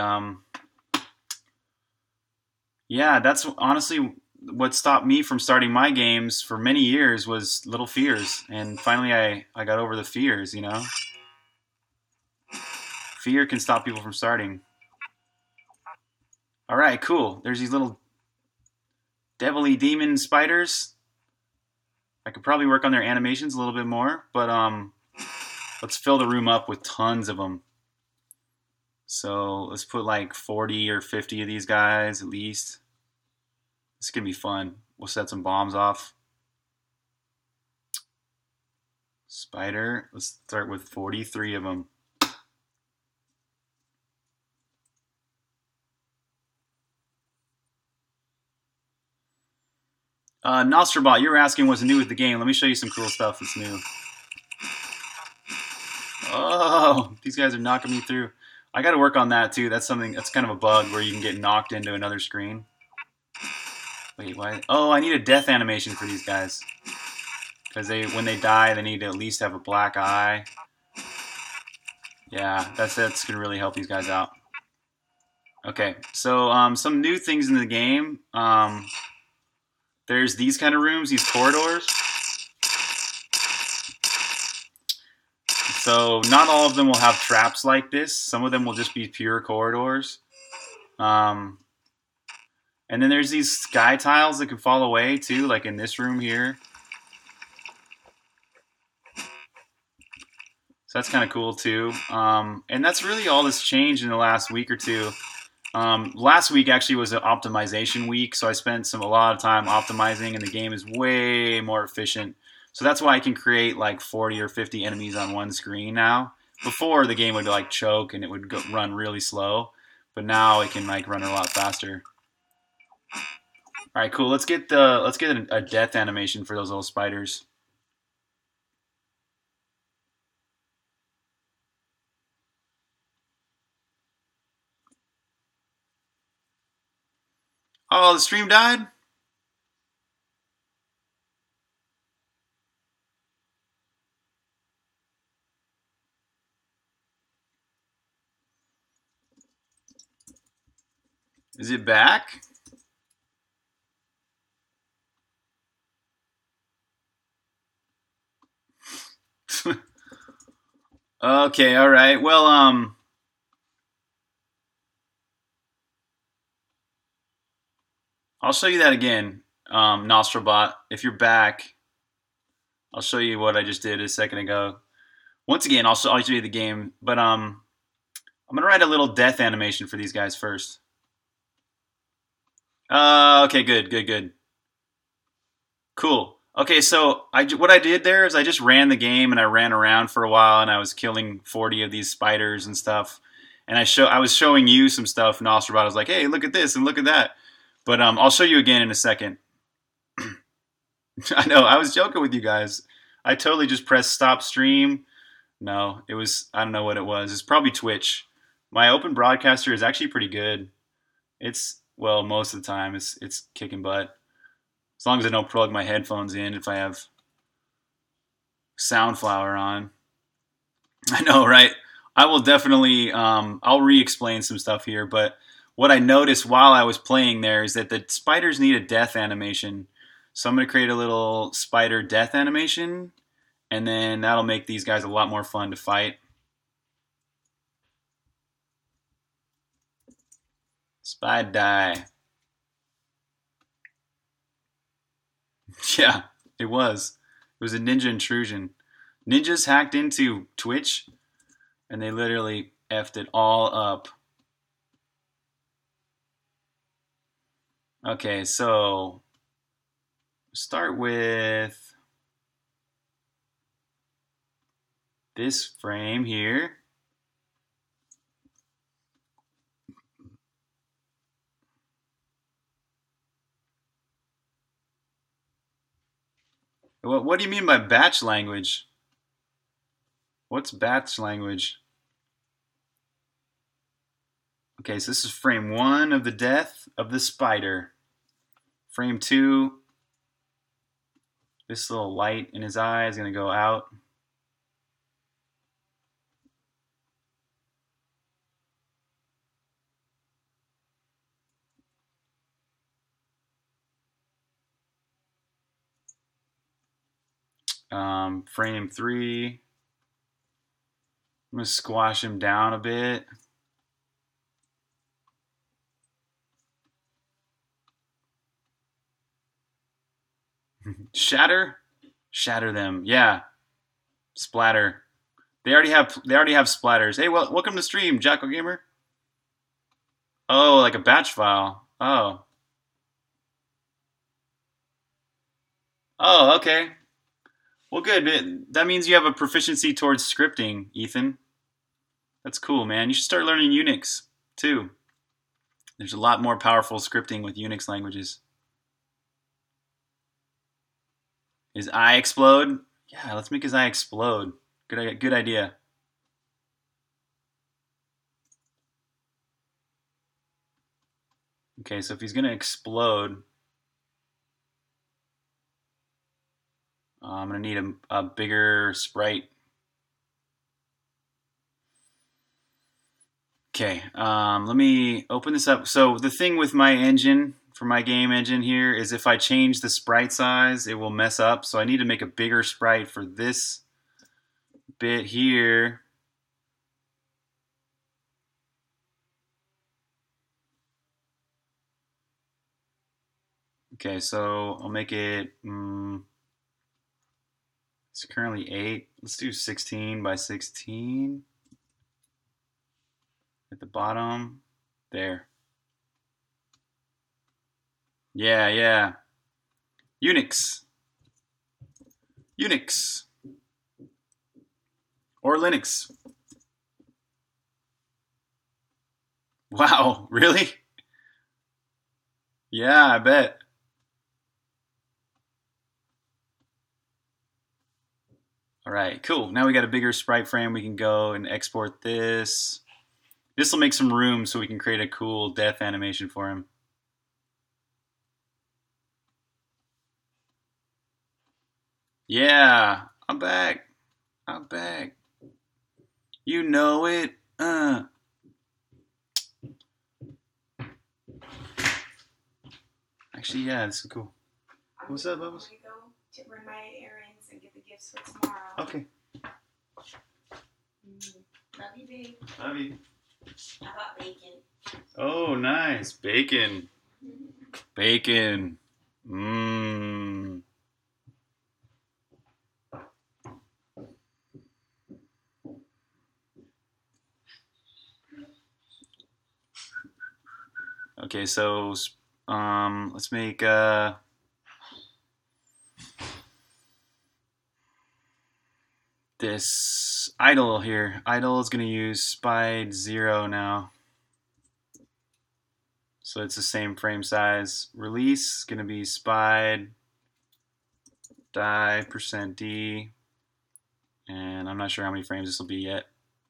yeah, that's honestly what stopped me from starting my games for many years was little fears, and finally I got over the fears. Fear can stop people from starting. All right, cool. There's these little devilly demon spiders. I could probably work on their animations a little bit more, but let's fill the room up with tons of them. So let's put like 40 or 50 of these guys at least. This could be fun. We'll set some bombs off. Spider. Let's start with 43 of them. Nostrobot, you were asking what's new with the game. Let me show you some cool stuff that's new. Oh, these guys are knocking me through. I got to work on that too. That's something. That's kind of a bug where you can get knocked into another screen. Wait, why? Oh, I need a death animation for these guys because when they die, they need to at least have a black eye. Yeah, that's gonna really help these guys out. Okay, so some new things in the game. There's these kind of rooms, these corridors. So not all of them will have traps like this. Some of them will just be pure corridors. And then there's these sky tiles that can fall away too, like in this room here. So that's kind of cool too. And that's really all that's changed in the last week or two. Last week actually was an optimization week, so I spent a lot of time optimizing, and the game is way more efficient. So that's why I can create like 40 or 50 enemies on one screen now. Before, the game would like choke and it would run really slow, but now it can like run a lot faster. All right, cool. Let's get a death animation for those little spiders. Oh, the stream died? Is it back? Okay, all right. Well, I'll show you that again, Nostrobot. If you're back, I'll show you what I just did a second ago. Once again, I'll show you the game, but I'm gonna write a little death animation for these guys first. Okay, good. Cool. Okay, so what I did there is I just ran the game and I ran around for a while and I was killing 40 of these spiders and stuff. And I was showing you some stuff, and Nostrobot was like, "Hey, look at this and look at that." But I'll show you again in a second. I know, I was joking with you guys. I totally just pressed stop stream. No, it was, I don't know what it was. It's probably Twitch. My open broadcaster is actually pretty good. It's, well, most of the time it's kicking butt. As long as I don't plug my headphones in if I have Soundflower on. I know, right? I will definitely, I'll re-explain some stuff here, but what I noticed while I was playing there is that the spiders need a death animation. So I'm going to create a little spider death animation, and then that'll make these guys a lot more fun to fight. Spider die. Yeah, it was. It was a ninja intrusion. Ninjas hacked into Twitch, and they literally effed it all up. Okay, so start with this frame here. What do you mean by batch language? What's batch language? Okay, so this is frame 1 of the death of the spider. Frame 2, this little light in his eye is going to go out. Frame 3, I'm going to squash him down a bit. Shatter? Shatter them. Yeah. Splatter. They already have splatters. Hey, well, welcome to stream, Jacko Gamer. Oh, like a batch file. Oh. Oh, okay. Well, good. That means you have a proficiency towards scripting, Ethan. That's cool, man. You should start learning Unix too. There's a lot more powerful scripting with Unix languages. His eye explode? Yeah, let's make his eye explode. Good idea. Okay, so if he's gonna explode, I'm gonna need a bigger sprite. Okay, let me open this up. So the thing with my engine, for my game engine here, is if I change the sprite size, it will mess up. So I need to make a bigger sprite for this bit here. Okay, so I'll make it, it's currently 8. Let's do 16 by 16 at the bottom. There. Yeah, yeah. Unix. Unix. Or Linux. Wow, really? Yeah, I bet. All right, cool. Now we got a bigger sprite frame. We can go and export this. This will make some room so we can create a cool death animation for him. Yeah, I'm back. I'm back. You know it. Actually, yeah, this is cool. What's up, Bubbles? I'm gonna go to run my errands and get the gifts for tomorrow. Okay. Love you, babe. Love you. How about bacon? Oh, nice. Bacon. Bacon. Mmm. Okay, so let's make this idle here. Idle is going to use spide 0 now. So it's the same frame size. Release is going to be spide die %d. And I'm not sure how many frames this will be yet.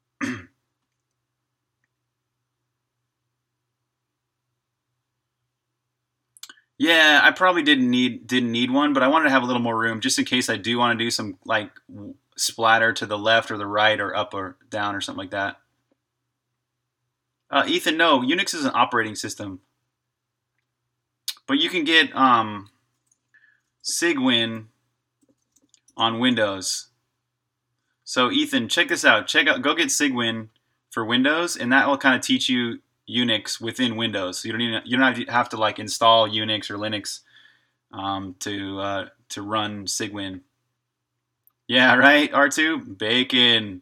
Yeah, I probably didn't need one, but I wanted to have a little more room just in case I do want to do some like splatter to the left or the right or up or down or something like that. Ethan, no, Unix is an operating system, but you can get Cygwin on Windows. So Ethan, check this out. Go get Cygwin for Windows, and that will kind of teach you Unix within Windows. So you don't have to like install Unix or Linux to run Cygwin. Yeah, right. R2 bacon.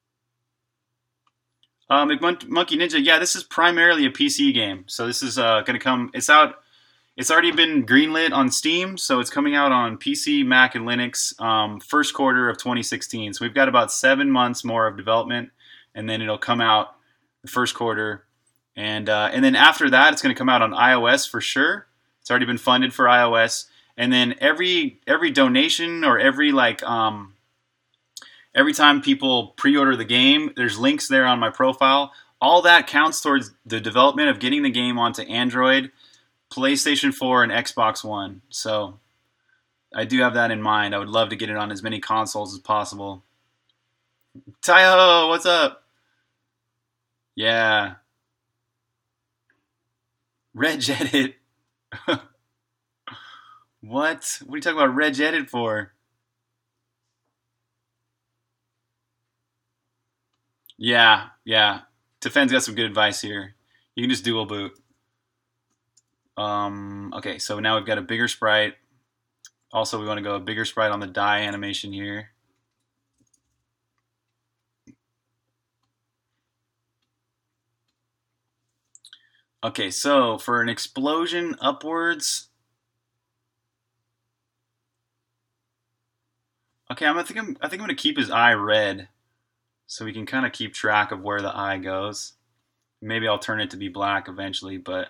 McMonkey Ninja. Yeah, this is primarily a PC game. So this is gonna come. It's out. It's already been greenlit on Steam, so it's coming out on PC, Mac, and Linux first quarter of 2016. So we've got about 7 months more of development, and then it'll come out the first quarter. And then after that, it's going to come out on iOS for sure. It's already been funded for iOS. And then every donation or every time people pre-order the game, there's links there on my profile. All that counts towards the development of getting the game onto Android, PlayStation 4, and Xbox One. So I do have that in mind. I would love to get it on as many consoles as possible. Taiho, what's up? Yeah. Regedit. What? What are you talking about Regedit for? Yeah, yeah. Tefen's got some good advice here. You can just dual boot. Okay, so now we've got a bigger sprite. Also, we want to go a bigger sprite on the die animation here. Okay, so for an explosion upwards, okay, I think I'm gonna keep his eye red, so we can kind of keep track of where the eye goes. Maybe I'll turn it to be black eventually, but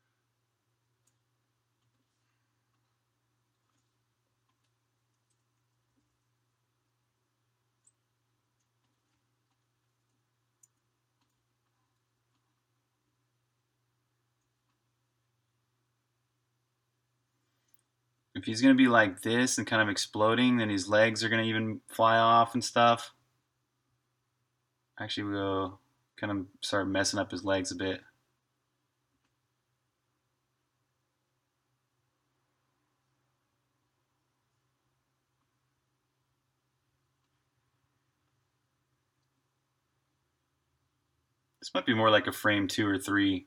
if he's gonna be like this and kind of exploding, then his legs are gonna even fly off and stuff. Actually, we'll kind of start messing up his legs a bit. This might be more like a frame 2 or 3.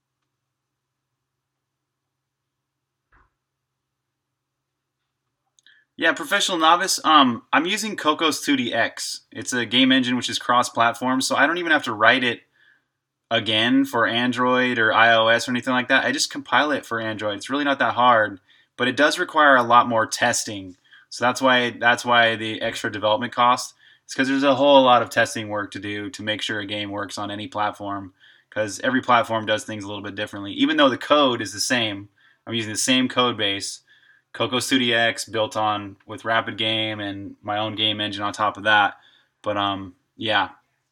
Yeah, Professional Novice. I'm using Cocos 2D-X. It's a game engine which is cross-platform, so I don't even have to write it again for Android or iOS or anything like that. I just compile it for Android. It's really not that hard, but it does require a lot more testing. So that's why the extra development cost. It's because there's a whole lot of testing work to do to make sure a game works on any platform. Because every platform does things a little bit differently, even though the code is the same. I'm using the same code base. Cocos 2D-X built on with Rapid Game and my own game engine on top of that. But yeah,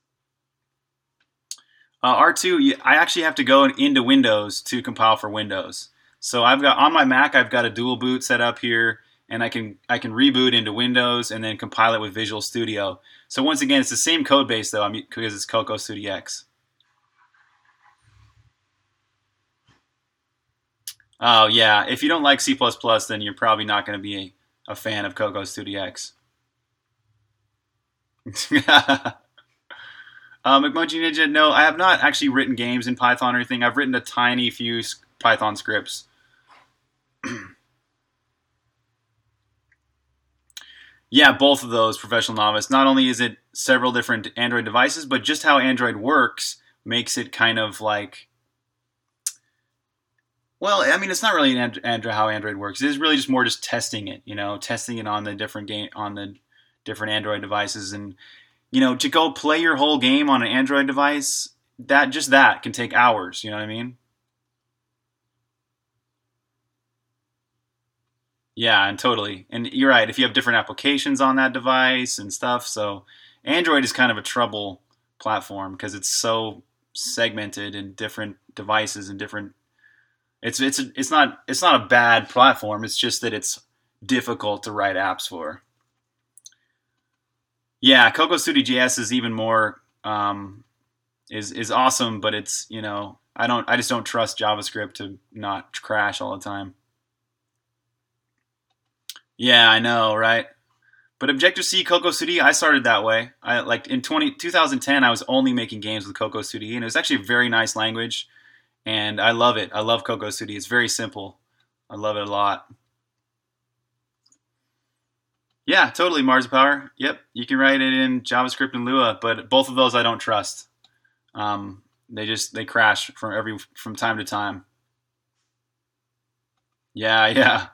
R2, I actually have to go into Windows to compile for Windows. So I've got on my Mac, I've got a dual boot set up here, and I can reboot into Windows and then compile it with Visual Studio. So once again, it's the same code base though, because it's Cocos 2D-X. Oh yeah, if you don't like C++, then you're probably not going to be a fan of Cocos 2D-X. McMunchy Ninja, no, I have not actually written games in Python or anything. I've written a tiny few Python scripts. Yeah, both of those, Professional Novice. Not only is it several different Android devices, but just how Android works makes it kind of like, well, I mean, it's not really how Android works. It is really just more just testing it, testing it on the different Android devices, and to go play your whole game on an Android device, that can take hours. You know what I mean? Yeah, and totally. And you're right. If you have different applications on that device and stuff, so Android is kind of a trouble platform because it's so segmented in different devices and different. It's not a bad platform. It's just that it's difficult to write apps for. Yeah, Coco Studio JS is even more is awesome, but it's I just don't trust JavaScript to not crash all the time. Yeah, I know, right? But Objective C, Coco Studio, I started that way. I like in 2010, I was only making games with Coco Studio, and it was actually a very nice language, and I love it. I love Coco Studio. It's very simple. I love it a lot. Yeah, totally, Mars Power. Yep, you can write it in JavaScript and Lua, but both of those I don't trust. They crash from time to time. Yeah, yeah.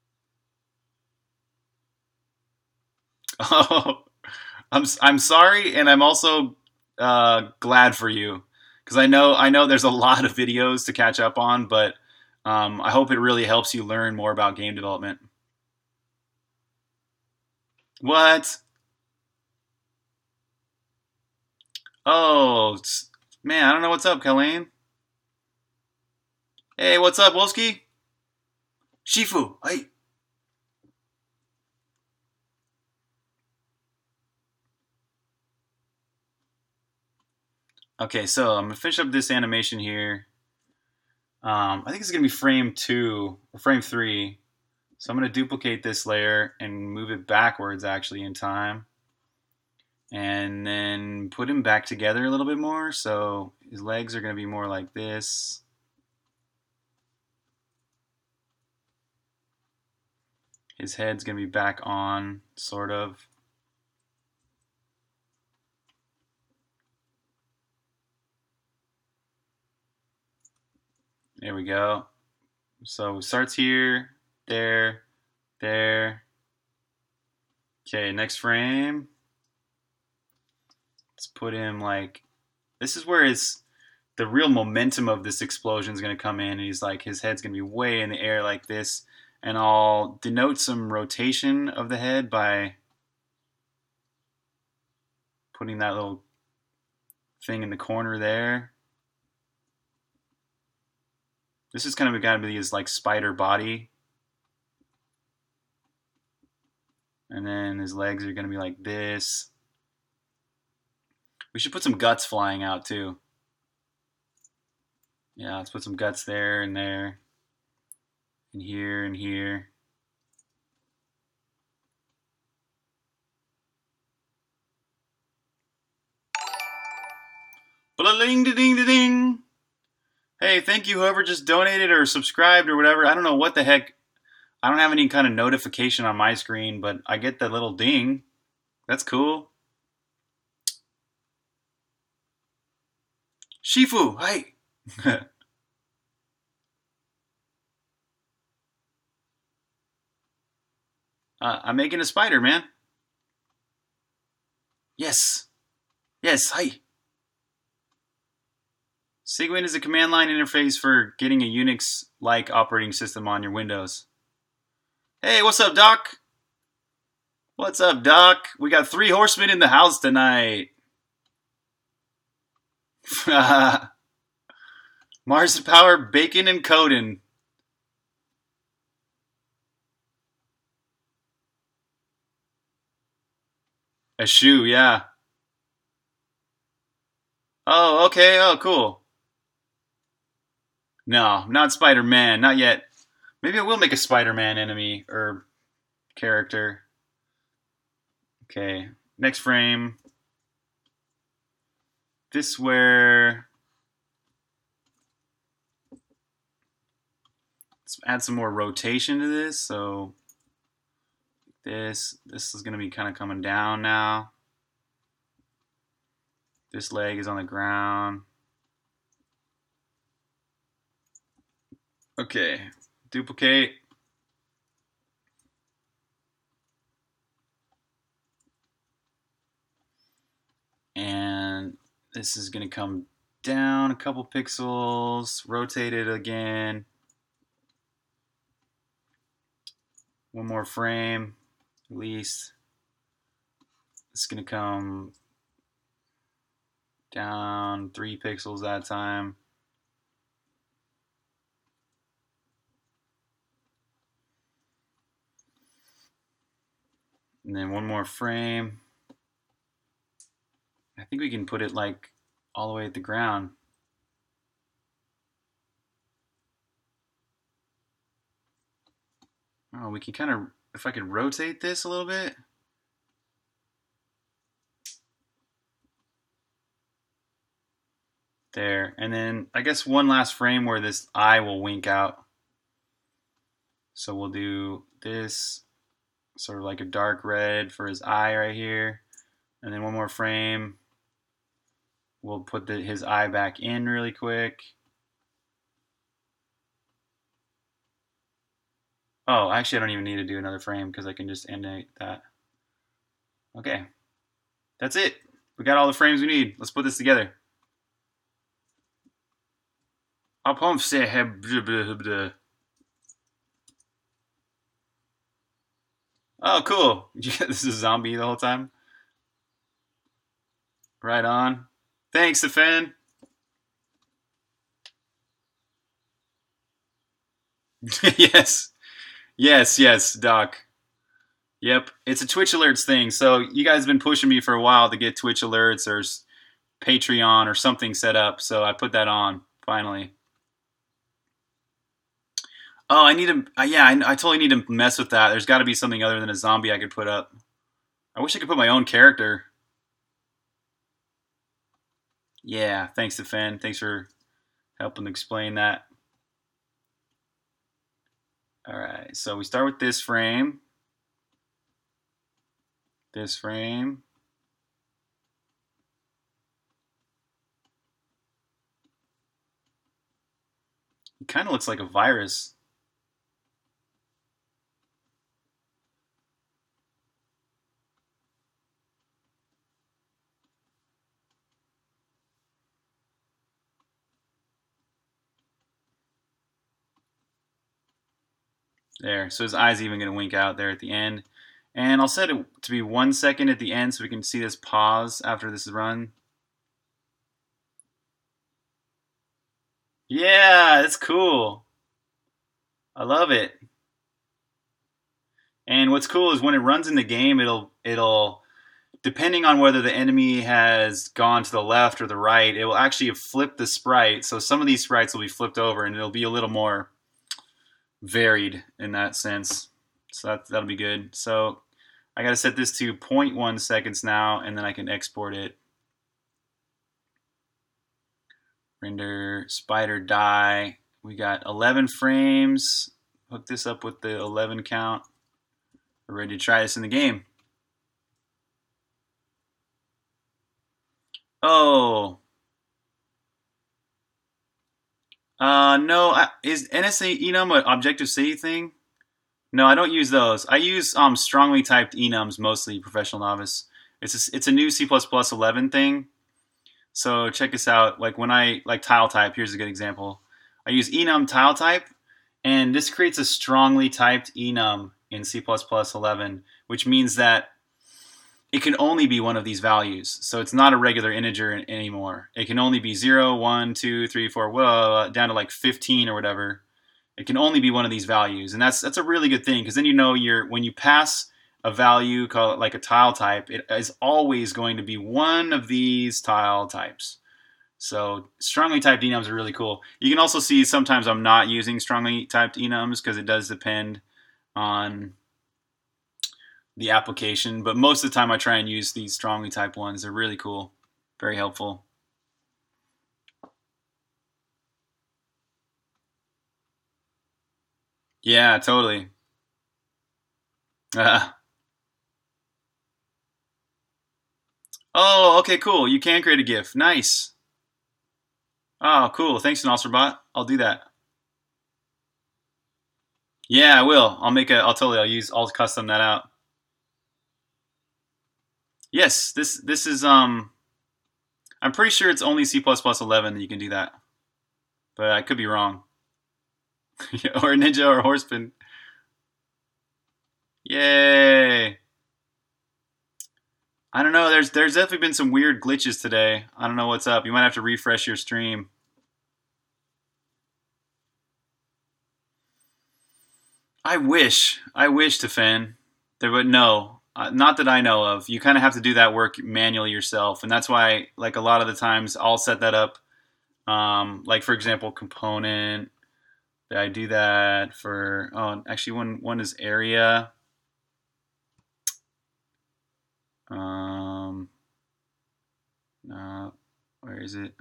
Oh, I'm sorry, and I'm also glad for you because I know there's a lot of videos to catch up on, but I hope it really helps you learn more about game development. What? Oh, man, I don't know what's up, Colleen. Hey, what's up, Wolski? Shifu, hey. Okay, so I'm gonna finish up this animation here. I think it's gonna be frame 2 or frame 3. So I'm gonna duplicate this layer and move it backwards actually in time. And then put him back together a little bit more. So his legs are gonna be more like this. His head's gonna be back on, sort of. There we go. So it starts here, there, there. Okay, next frame. Let's put him like, this is where the real momentum of this explosion is going to come in. And he's like, his head's going to be way in the air like this. And I'll denote some rotation of the head by putting that little thing in the corner there. This is kind of got to be his like spider body. And then his legs are going to be like this. We should put some guts flying out too. Yeah, let's put some guts there and there. And here and here. Blah-ding-da-ding-da-ding. Hey, thank you whoever just donated or subscribed or whatever. I don't know what the heck. I don't have any kind of notification on my screen, but I get that little ding. That's cool. Shifu, hi. I'm making a spider, man. Yes. Yes, hi. Cygwin is a command line interface for getting a Unix-like operating system on your Windows. Hey, what's up, Doc? What's up, Doc? We got 3 horsemen in the house tonight. Mars Power, Bacon, and Coden. A shoe, yeah. Oh, okay. Oh, cool. No, not Spider-Man. Not yet. Maybe I will make a Spider-Man enemy or character. Okay. Next frame. This where... Let's add some more rotation to this. So this is going to be kind of coming down now. This leg is on the ground. Okay, duplicate. And this is going to come down a couple pixels, rotate it again. One more frame, at least. It's going to come down 3 pixels that time. And then one more frame. I think we can put it like all the way at the ground. Oh, we can kind of, if I could rotate this a little bit. There, and then I guess one last frame where this eye will wink out. So we'll do this, sort of like a dark red for his eye right here. And then one more frame. We'll put his eye back in really quick. Oh, actually I don't even need to do another frame because I can just animate that. Okay, that's it. We got all the frames we need. Let's put this together. Oh, cool. This is a zombie the whole time. Right on. Thanks, Stefan. Yes. Yes, Doc. Yep. It's a Twitch alerts thing. So you guys have been pushing me for a while to get Twitch alerts or Patreon or something set up. So I put that on, finally. Oh, I need to... yeah, I totally need to mess with that. There's got to be something other than a zombie I could put up. I wish I could put my own character. Yeah, thanks, Stefan. Thanks for helping explain that. All right, so we start with this frame. This frame. kind of looks like a virus. There, so his eye's even going to wink out there at the end. And I'll set it to be 1 second at the end so we can see this pause after this is run. Yeah, it's cool. I love it. And what's cool is when it runs in the game, it'll depending on whether the enemy has gone to the left or the right, it will actually flip the sprite. So some of these sprites will be flipped over, and it'll be a little more varied in that sense. So that'll be good. So I got to set this to 0.1 seconds now, and then I can export it. Render spider die. We got 11 frames. Hook this up with the 11 count. We're ready to try this in the game. Oh. No. Is NSA enum an Objective-C thing? No, I don't use those. I use strongly typed enums mostly, professional novice. It's a new C++ 11 thing. So check this out. Like when I like tile type, here's a good example. I use enum tile type, and this creates a strongly typed enum in C++ 11, which means that it can only be one of these values. So it's not a regular integer anymore. It can only be 0, 1, 2, 3, 4, down to like 15 or whatever. It can only be one of these values, and that's a really good thing, because then you know when you pass a value, call it like a tile type, it is always going to be one of these tile types. So strongly typed enums are really cool. You can also see sometimes I'm not using strongly typed enums because it does depend on the application, but most of the time I try and use these strongly typed ones. They're really cool, very helpful. Yeah, totally. Oh, okay, cool. You can create a GIF. Nice. Oh, cool. Thanks, Nosserbot. I'll do that. Yeah, I will. I'll custom that out. Yes, this is I'm pretty sure it's only C++ 11 that you can do that. But I could be wrong. Or Ninja or Horseman. Yay! I don't know. There's definitely been some weird glitches today. I don't know what's up. You might have to refresh your stream. I wish to Finn. But no, not that I know of. You kind of have to do that work manually yourself, and that's why, like a lot of the times, I'll set that up. Like for example, component. I do that for. Oh, actually, one is area. Where is it?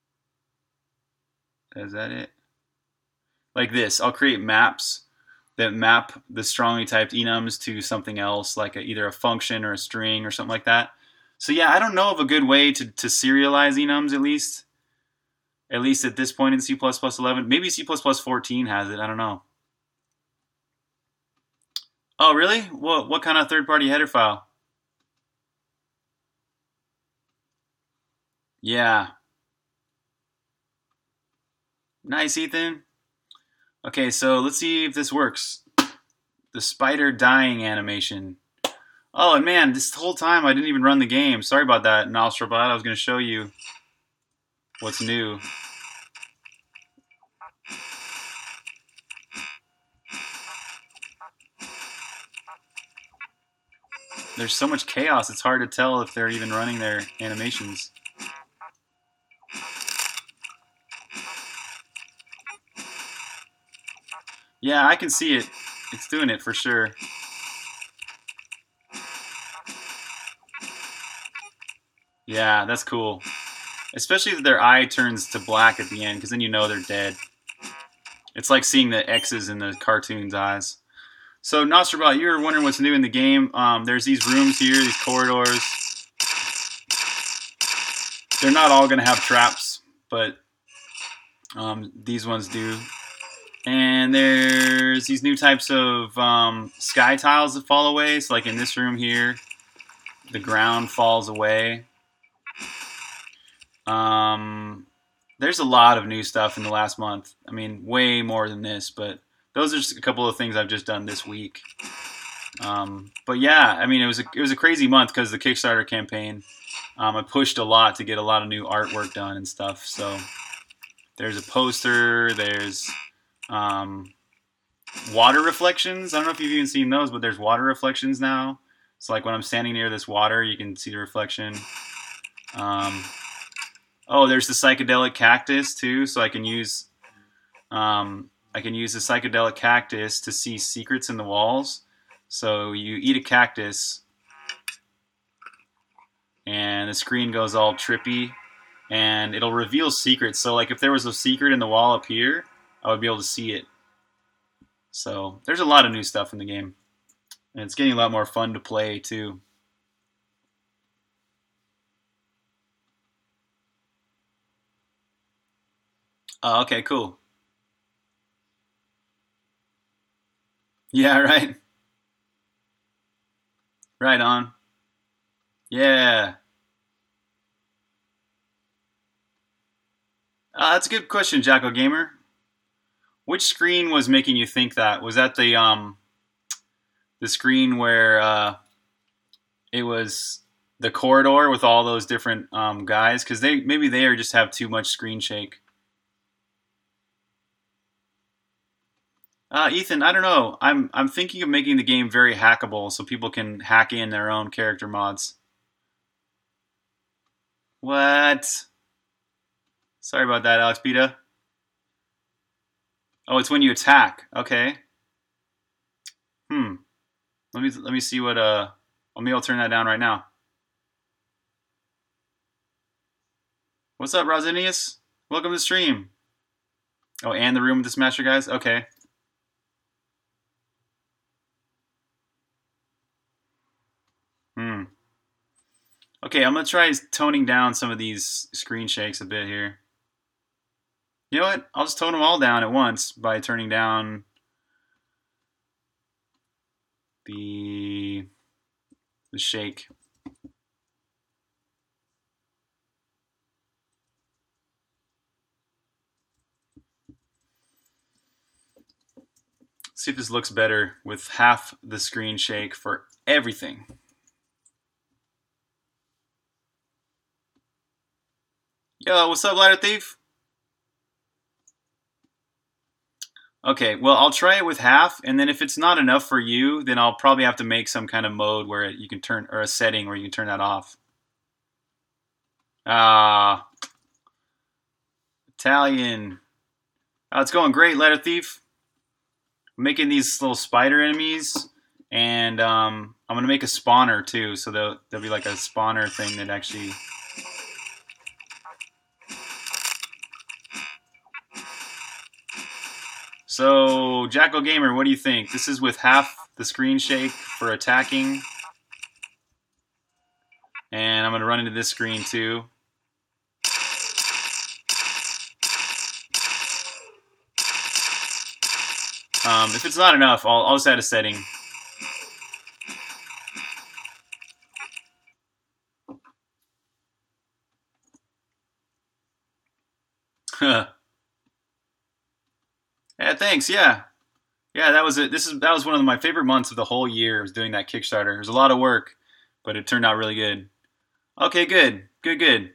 Is that it? Like this, I'll create maps that map the strongly typed enums to something else, like either a function or a string or something like that. So yeah, I don't know of a good way to serialize enums, at least at this point in C++ 11. Maybe C++ 14 has it, I don't know. Oh, really? What kind of third-party header file? Yeah. Nice, Ethan. Okay, so let's see if this works. The spider dying animation. Oh, and man, this whole time I didn't even run the game. Sorry about that, Nostrobot. I was going to show you what's new. There's so much chaos, it's hard to tell if they're even running their animations. Yeah, I can see it. It's doing it for sure. Yeah, that's cool. Especially if their eye turns to black at the end, because then you know they're dead. It's like seeing the X's in the cartoon's eyes. So, Nostrobot, you were wondering what's new in the game. There's these rooms here, these corridors. They're not all going to have traps, but these ones do. And there's these new types of sky tiles that fall away. So like in this room here, the ground falls away. There's a lot of new stuff in the last month. I mean, way more than this, but those are just a couple of things I've just done this week. But yeah, I mean, it was a crazy month because the Kickstarter campaign. I pushed a lot to get a lot of new artwork done and stuff. So there's a poster. There's water reflections. I don't know if you've even seen those, but there's water reflections now. So like when I'm standing near this water, you can see the reflection. Oh, there's the psychedelic cactus too. So I can use the psychedelic cactus to see secrets in the walls. So you eat a cactus, and the screen goes all trippy, and it'll reveal secrets. So like if there was a secret in the wall up here, I would be able to see it. So there's a lot of new stuff in the game, and it's getting a lot more fun to play too. Oh, okay, cool. Yeah, right. Right on. Yeah. That's a good question, Jacko Gamer. Which screen was making you think that? Was that the screen where it was the corridor with all those different guys? Because maybe they are just have too much screen shake. Ethan, I don't know. I'm thinking of making the game very hackable so people can hack in their own character mods. What? Sorry about that, Alex Pita. Oh, it's when you attack. Okay. Hmm. Let me see what maybe I'll turn that down right now. What's up, Rosinius? Welcome to the stream. Oh, and the room with the Smasher guys? Okay. Okay, I'm gonna try toning down some of these screen shakes a bit here. You know what? I'll just tone them all down at once by turning down the shake. See if this looks better with half the screen shake for everything. Yo, what's up, Ladder Thief? Okay, well, I'll try it with half, and then if it's not enough for you, then I'll probably have to make some kind of mode where you can turn, or a setting where you can turn that off. Italian. Oh, it's going great, Ladder Thief. I'm making these little spider enemies, and I'm gonna make a spawner too, so there'll be like a spawner thing that actually. So, Jackal Gamer, what do you think? This is with half the screen shake for attacking. And I'm going to run into this screen too. If it's not enough, I'll just add a setting. Yeah, thanks. Yeah. Yeah, that was it. That was one of my favorite months of the whole year, was doing that Kickstarter. It was a lot of work, but it turned out really good. Okay, good. Good.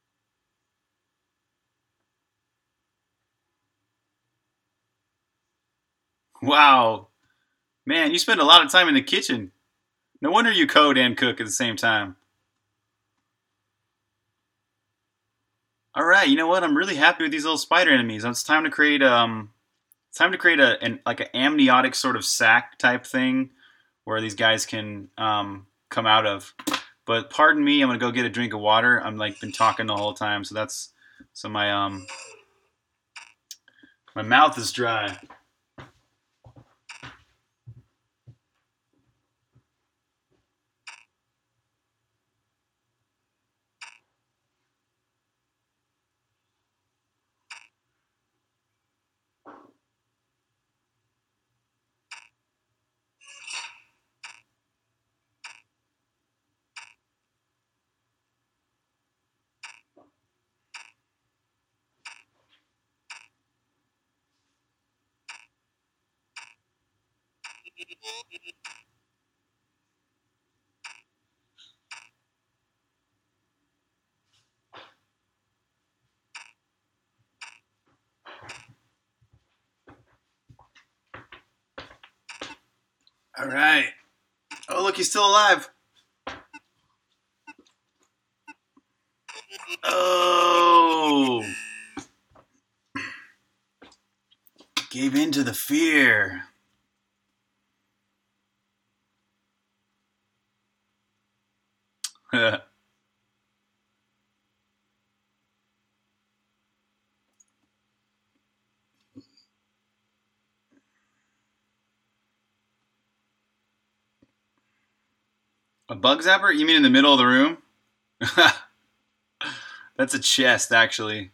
Wow. Man, you spend a lot of time in the kitchen. No wonder you code and cook at the same time. All right, you know what? I'm really happy with these little spider enemies. It's time to create an amniotic sort of sac type thing where these guys can come out of. But pardon me, I'm gonna go get a drink of water. I'm like been talking the whole time, so my mouth is dry. All right. Oh, look, he's still alive. Oh. Gave in to the fear. A bug zapper? You mean in the middle of the room? That's a chest, actually.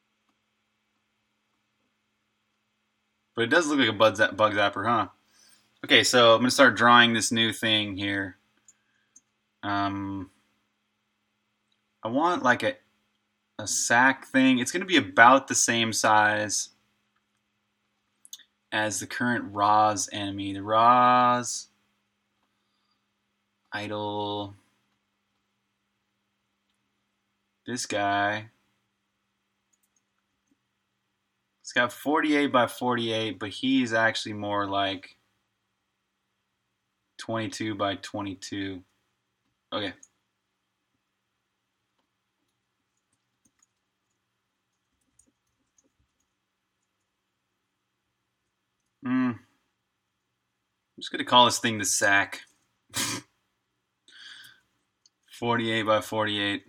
But it does look like a bug zapper, huh? Okay, so I'm going to start drawing this new thing here. I want like a sack thing. It's going to be about the same size as the current Roz enemy. The Roz idol. This guy. It's got 48 by 48, but he's actually more like 22 by 22. Okay. I'm just going to call this thing the sack. 48 by 48.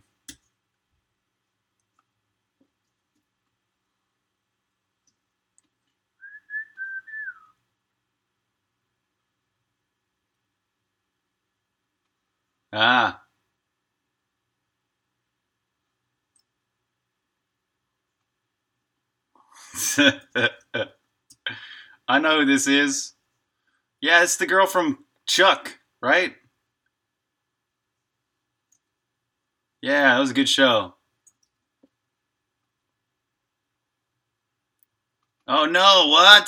Ah. I know who this is. Yeah, it's the girl from Chuck, right? Yeah, that was a good show. Oh no, what?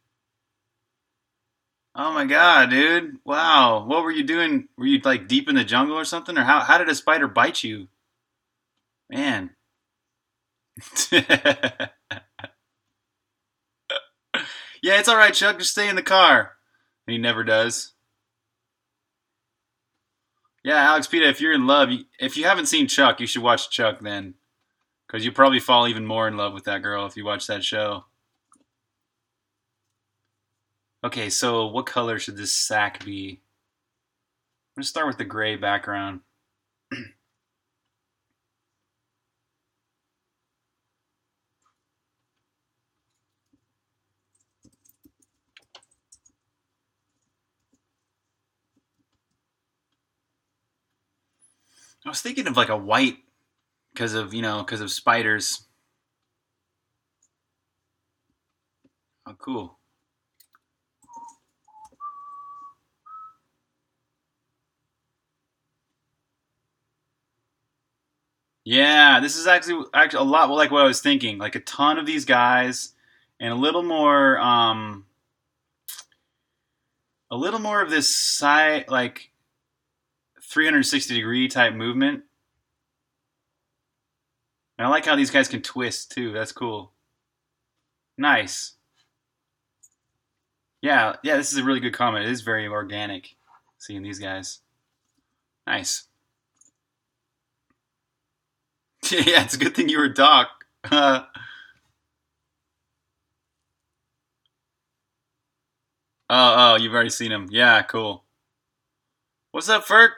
Oh my god, dude. Wow. What were you doing? Were you like deep in the jungle or something? Or how did a spider bite you? Man. Yeah, it's alright, Chuck. Just stay in the car. And he never does. Yeah, Alex Pita, if you're in love, if you haven't seen Chuck, you should watch Chuck then. Because you'll probably fall even more in love with that girl if you watch that show. Okay, so what color should this sack be? I'm going to start with the gray background. I was thinking of like a white because of spiders. Oh, cool. Yeah, this is actually a lot like what I was thinking. Like a ton of these guys, and a little more of this side like 360-degree type movement. And I like how these guys can twist too. That's cool. Nice. Yeah, this is a really good comment. It is very organic seeing these guys. Nice. Yeah, it's a good thing you were Doc. Oh, you've already seen him. Yeah, cool. What's up, Ferk?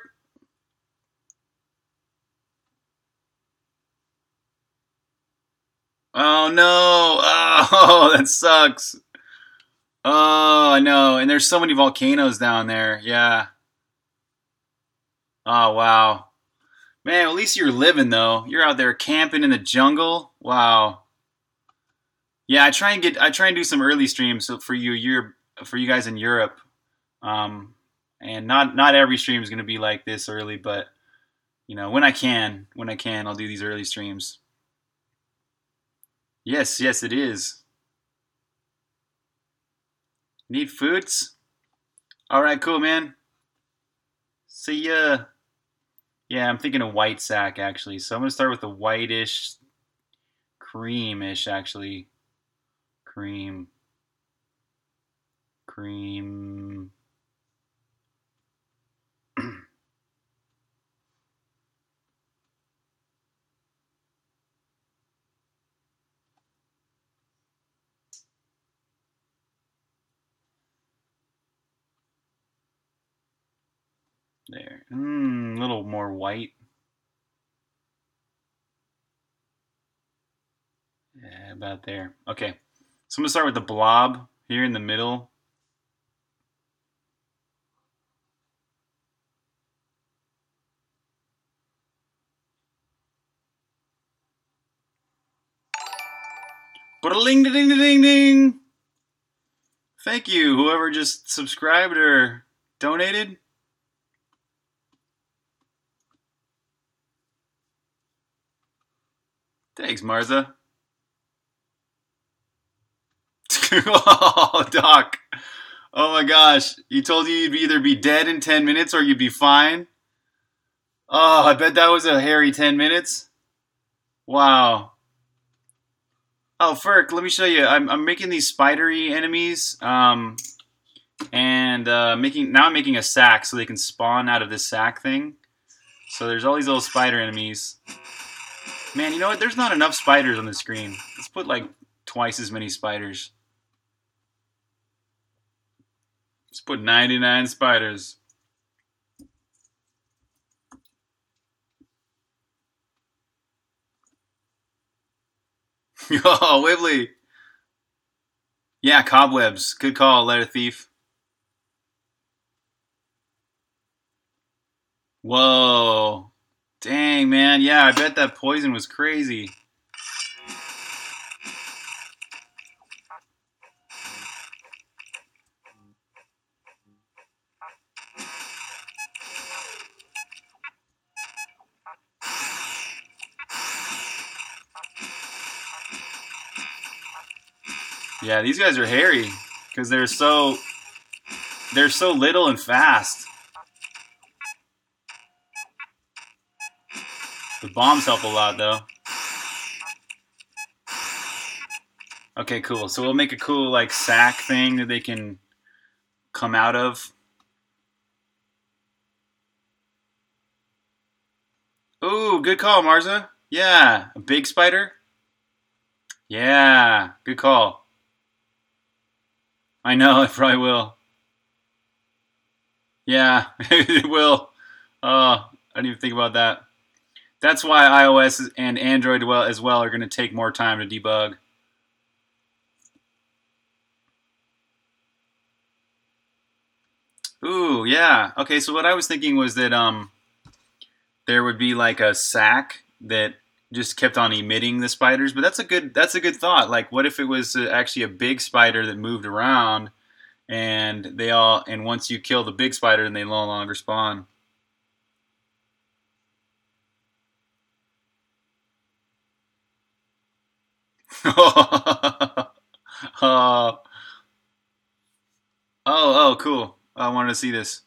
Oh no! Oh, that sucks. Oh, I know. And there's so many volcanoes down there. Yeah. Oh, wow. Man, at least you're living though. You're out there camping in the jungle. Wow. Yeah, I try and do some early streams for you guys in Europe. And not every stream is going to be like this early, but when I can, I'll do these early streams. Yes, it is. Need foods? All right, cool, man. See ya. Yeah, I'm thinking a white sack actually. So I'm gonna start with a whitish, creamish actually. Cream, cream. There. A little more white. Yeah, about there. Okay. So I'm gonna start with the blob here in the middle. Ba-ding, ding, ding, ding. Thank you, whoever just subscribed or donated. Thanks, Marza. Oh, Doc. Oh my gosh. You told you you'd either be dead in 10 minutes or you'd be fine. Oh, I bet that was a hairy 10 minutes. Wow. Oh, Ferk, let me show you. I'm making these spidery enemies. And I'm making a sack so they can spawn out of this sack thing. So there's all these little spider enemies. Man, you know what? There's not enough spiders on the screen. Let's put like twice as many spiders. Let's put 99 spiders. Oh, Wibbly. Yeah, cobwebs. Good call, Letter Thief. Whoa. Dang, man. Yeah, I bet that poison was crazy. Yeah, these guys are hairy because they're so little and fast. The bombs help a lot, though. Okay, cool. So we'll make a cool like sack thing that they can come out of. Ooh, good call, Marza. Yeah, a big spider. Yeah, good call. I know, it probably will. Yeah, it will. Oh, I didn't even think about that. That's why iOS and Android as well are going to take more time to debug. Ooh, yeah. Okay, so what I was thinking was that there would be like a sack that just kept on emitting the spiders, but that's a good thought. Like, what if it was actually a big spider that moved around, and once you kill the big spider, then they no longer spawn. Oh, oh, cool. I wanted to see this.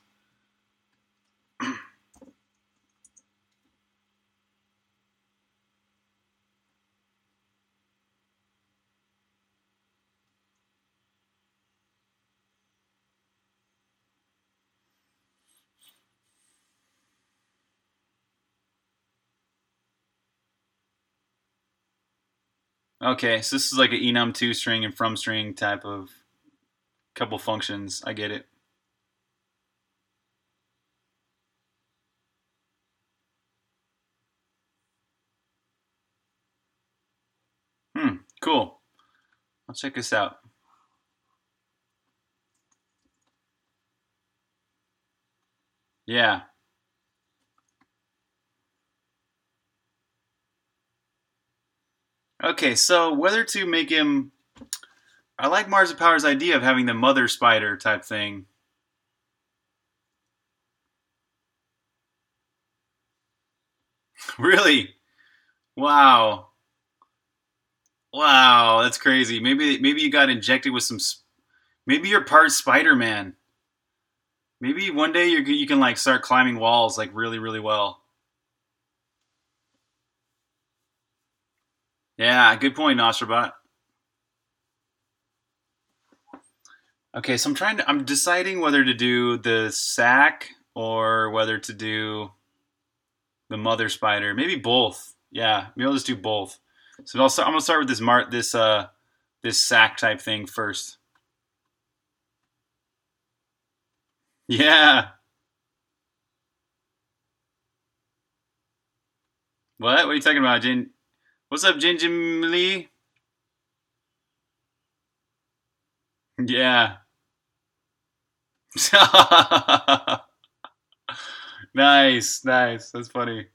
Okay, so this is like an enum2 string and from string type of couple functions. I get it. Cool. I'll check this out. Yeah. Okay, so whether to make him... I like Marzipower's idea of having the mother spider type thing. Really? Wow. Wow, that's crazy. Maybe you got injected with some... Maybe you're part Spider-Man. Maybe one day you can like start climbing walls like really really well. Yeah, good point, Nostrabot. Okay, so I'm deciding whether to do the sack or whether to do the mother spider. Maybe both. Yeah, maybe I'll just do both. So I'm gonna start with this sack type thing first. Yeah. What? What are you talking about, Jin? What's up, Jin Jim Lee? Yeah. Nice, nice. That's funny.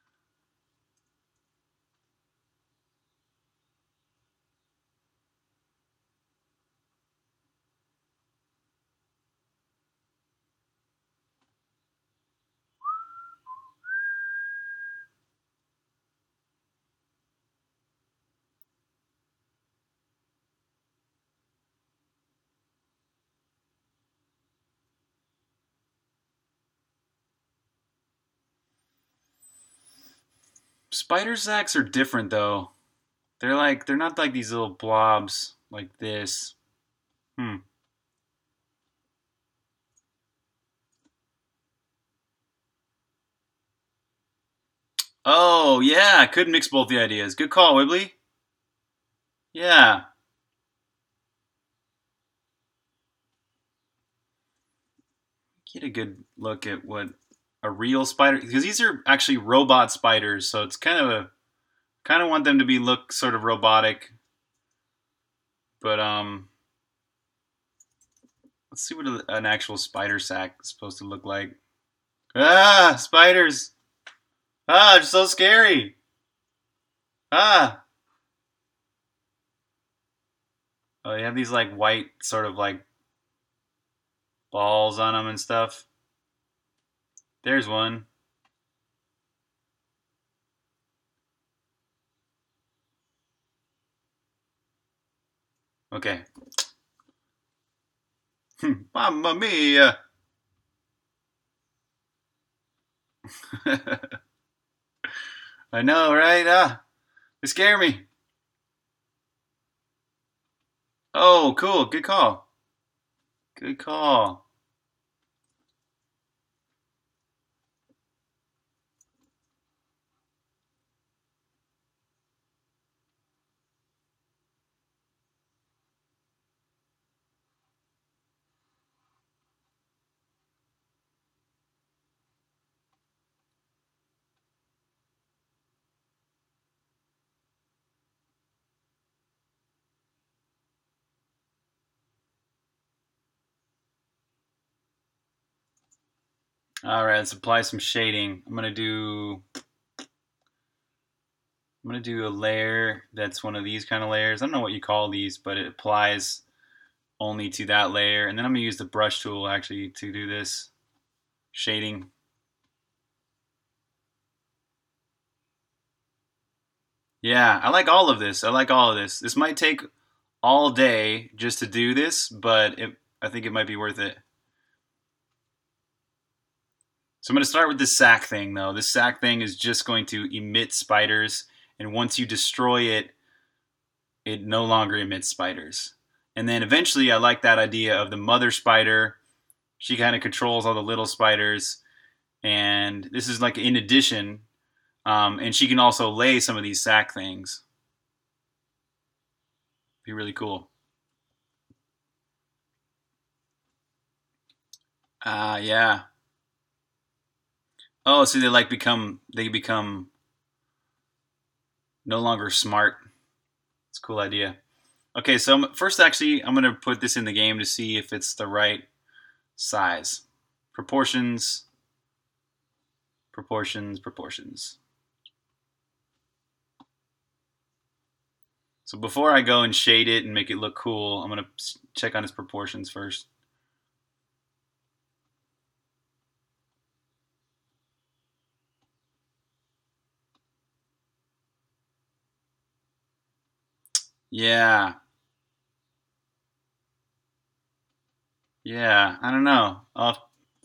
Spider sacks are different though. They're not like these little blobs like this. Hmm. Oh yeah, I could mix both the ideas. Good call, Wibbly. Yeah. Get a good look at what a real spider, because these are actually robot spiders, so it's kind of want them to be look sort of robotic. But let's see what an actual spider sack is supposed to look like. Ah, spiders. Ah, it's so scary. Ah. Oh, they have these like white sort of like balls on them and stuff. There's one. Okay. Mamma mia. I know, right? Ah, they scare me. Oh, cool. Good call. Good call. All right, let's apply some shading. I'm gonna do a layer that's one of these kind of layers. I don't know what you call these, but it applies only to that layer. And then I'm gonna use the brush tool actually to do this shading. Yeah, I like all of this. I like all of this. This might take all day just to do this, but I think it might be worth it. So I'm going to start with this sack thing, though. This sack thing is just going to emit spiders, and once you destroy it, it no longer emits spiders. And then eventually, I like that idea of the mother spider. She kind of controls all the little spiders, and this is like in addition. And she can also lay some of these sack things. Be really cool. Yeah. Oh, so they become no longer smart. It's a cool idea. Okay, so first, actually, I'm gonna put this in the game to see if it's the right size. Proportions, proportions, proportions. So before I go and shade it and make it look cool, I'm gonna check on its proportions first. Yeah, yeah. I don't know.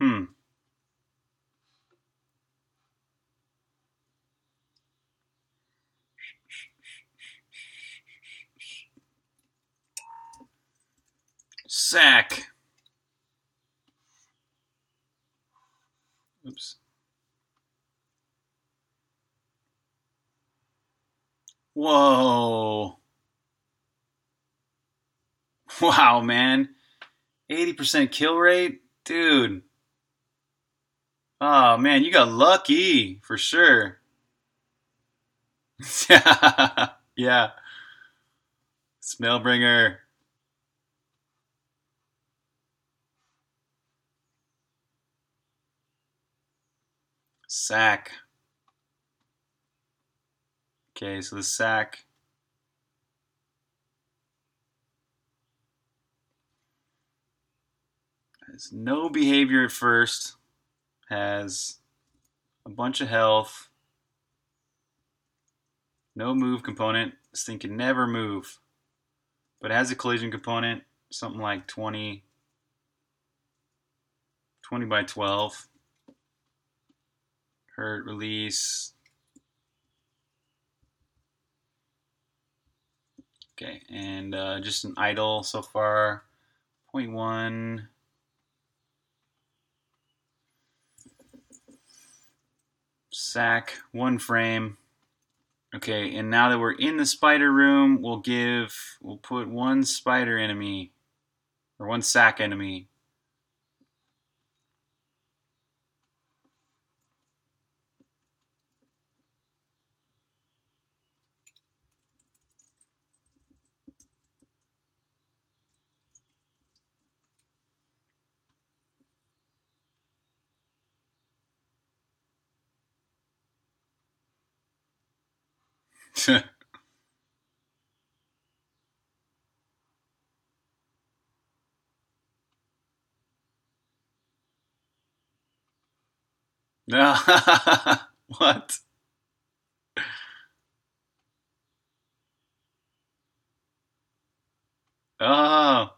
Hmm. Sack. Oops. Whoa. Wow, man. 80% kill rate? Dude. Oh, man, you got lucky for sure. Yeah. Smellbringer. Sack. Okay, so the sack has no behavior at first, has a bunch of health, no move component. This thing can never move, but it has a collision component, something like 20 by 12. Hurt, release. Okay, and just an idle so far. 0.1. Sack, 1 frame. Okay, and now that we're in the spider room, we'll put 1 spider enemy, or 1 sack enemy. No. What? Oh.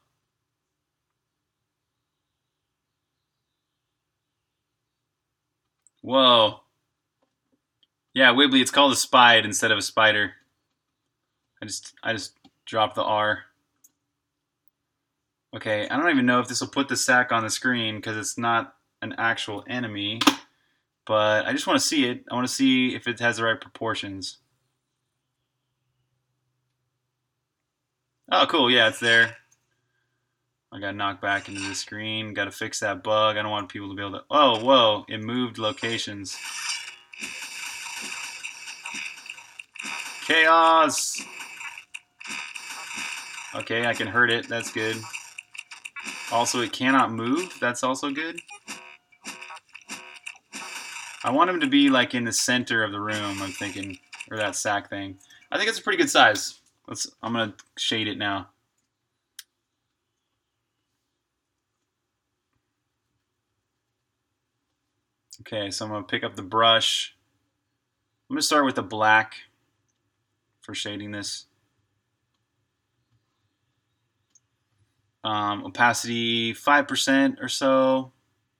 Whoa. Yeah, Wibbly, it's called a spide instead of a spider. I just dropped the R. Okay, I don't even know if this will put the sack on the screen because it's not an actual enemy, but I just want to see it. I want to see if it has the right proportions. Oh, cool. Yeah, it's there. I got knocked back into the screen. Got to fix that bug. I don't want people to be able to... Oh, whoa. It moved locations. Chaos! Okay, I can hurt it. That's good. Also, it cannot move. That's also good. I want him to be like in the center of the room, I'm thinking. Or that sack thing. I think it's a pretty good size. I'm going to shade it now. Okay, so I'm going to pick up the brush. I'm going to start with the black for shading this. Opacity 5% or so.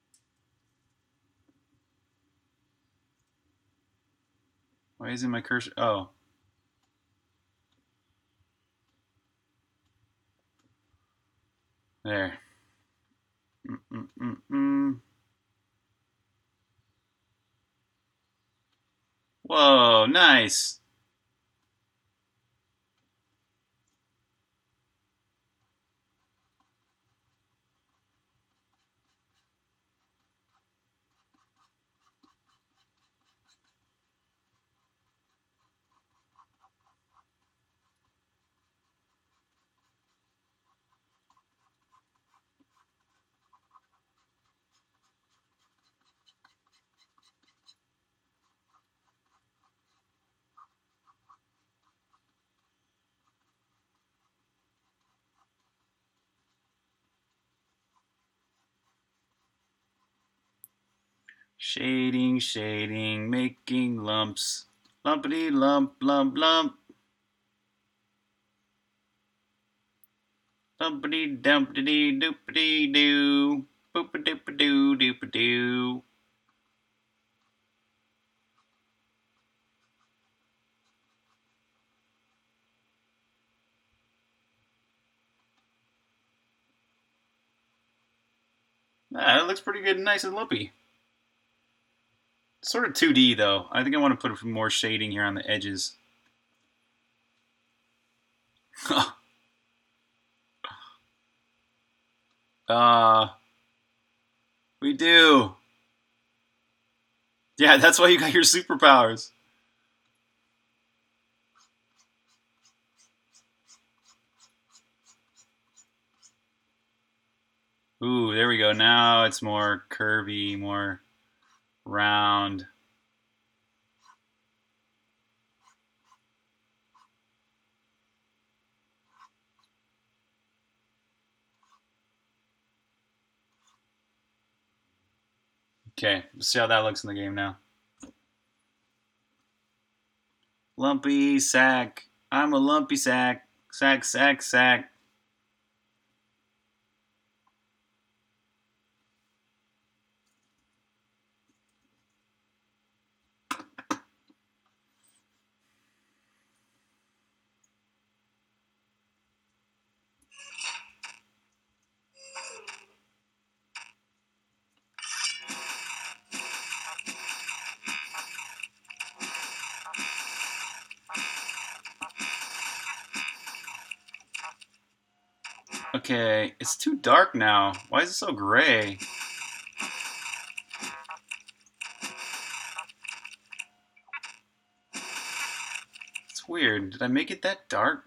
Why isn't my cursor? Oh. There. Whoa, nice. Shading, shading, making lumps. Lumpity lump, lump, lump. Lumpity dumpity doopity doo. Boop-a-doop-a-doo, doop-a-doo. Ah, it looks pretty good and nice and lumpy. Sort of 2D though. I think I want to put more shading here on the edges. We do. Yeah, that's why you got your superpowers. Ooh, there we go. Now it's more curvy, more round. Okay, let's see how that looks in the game now. Lumpy sack. I'm a lumpy sack. Sack, sack, sack. Okay, it's too dark now. Why is it so gray? It's weird. Did I make it that dark?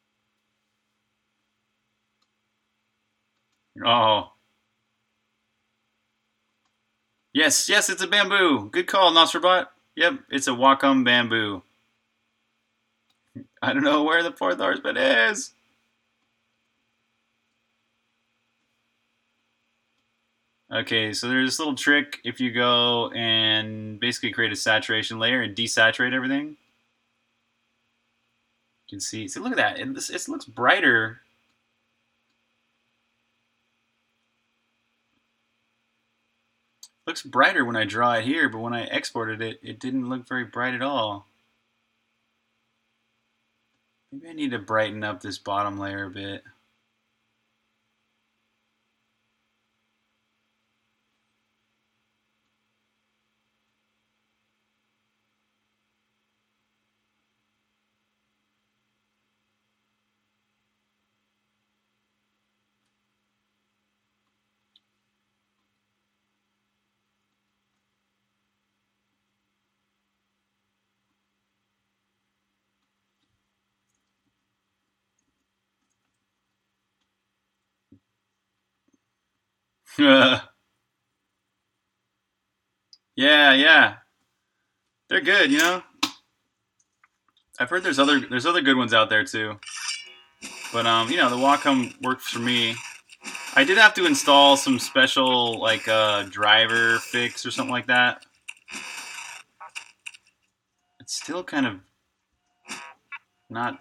Oh. Yes, yes, it's a bamboo. Good call, Nosferbot. Yep, it's a Wacom bamboo. I don't know where the fourth horseman is. Okay, so there's this little trick if you go and basically create a saturation layer and desaturate everything. You can see look at that. It looks brighter. Looks brighter when I draw it here, but when I exported it, it didn't look very bright at all. Maybe I need to brighten up this bottom layer a bit. Yeah, yeah. They're good, you know? I've heard there's other good ones out there too. But you know, the Wacom worked for me. I did have to install some special like driver fix or something like that. It's still kind of not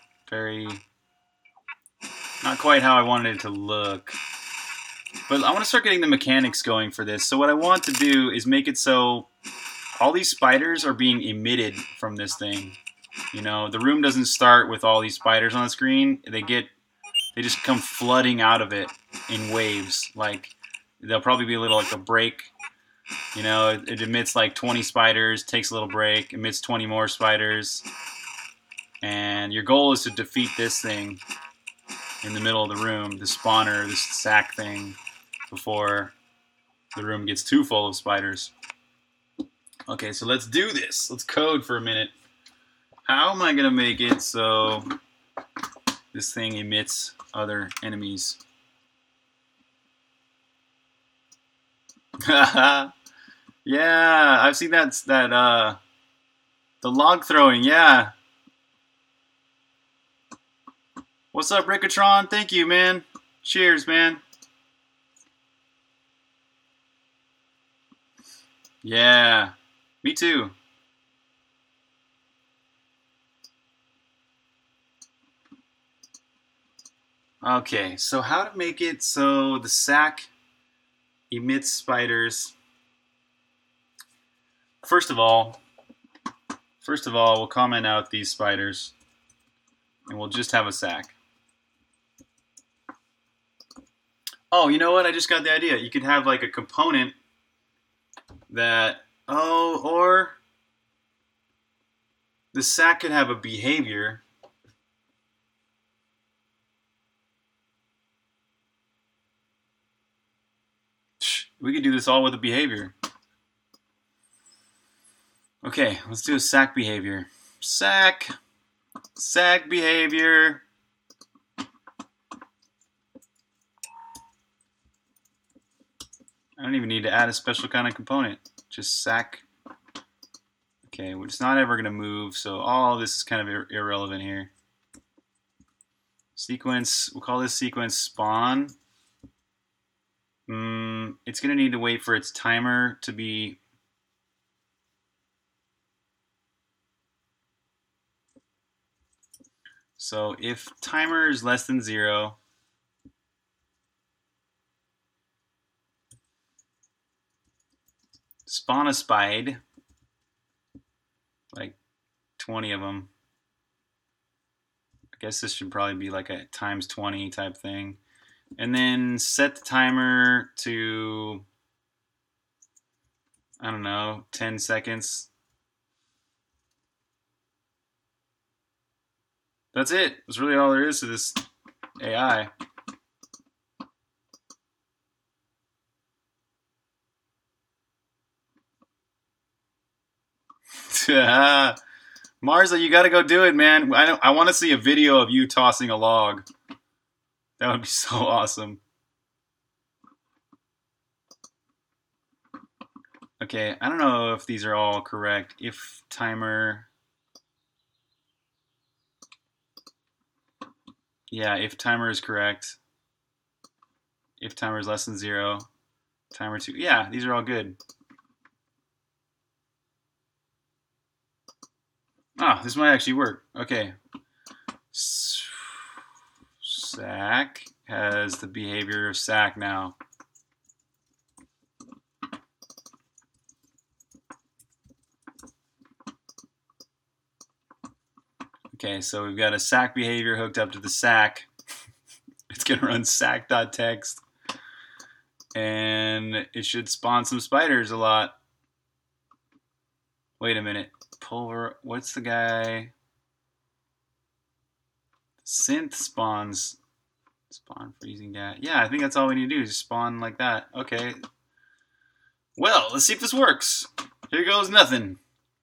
quite how I wanted it to look. But I want to start getting the mechanics going for this. So what I want to do is make it so all these spiders are being emitted from this thing. You know, the room doesn't start with all these spiders on the screen. They just come flooding out of it in waves. Like there'll probably be a little like a break. You know, it emits like 20 spiders, takes a little break, emits 20 more spiders. And your goal is to defeat this thing in the middle of the room, the spawner, this sack thing, before the room gets too full of spiders. Okay, so let's do this. Let's code for a minute. How am I going to make it so this thing emits other enemies? Yeah, I've seen that the log throwing, yeah. What's up, Rickatron? Thank you, man. Cheers, man. Yeah, me too. Okay, so how to make it so the sack emits spiders. First of all, we'll comment out these spiders, and we'll just have a sack. Oh, you know what? I just got the idea. You could have like a component that, or the sack could have a behavior. We could do this all with a behavior. Okay, let's do a sack behavior. Sack behavior. I don't even need to add a special kind of component. Just sack. Okay, well, it's not ever going to move, so all this is kind of irrelevant here. Sequence, we'll call this sequence spawn. It's going to need to wait for its timer to be... So if timer is less than 0, spawn a spide, like 20 of them. I guess this should probably be like a times 20 type thing. And then set the timer to, I don't know, 10 seconds. That's it. That's really all there is to this AI. Marza, you got to go do it, man. I want to see a video of you tossing a log. That would be so awesome. Okay, I don't know if these are all correct. If timer... Yeah, if timer is correct. If timer is less than 0. Timer 2. Yeah, these are all good. Ah, this might actually work. Okay. Sack has the behavior of sack now. Okay, so we've got a sack behavior hooked up to the sack. It's going to run sack.text. And it should spawn some spiders a lot. Wait a minute. Pulver, what's the guy? Synth spawns. Spawn freezing gas. Yeah, I think that's all we need to do, is spawn like that. Okay. Well, let's see if this works. Here goes nothing.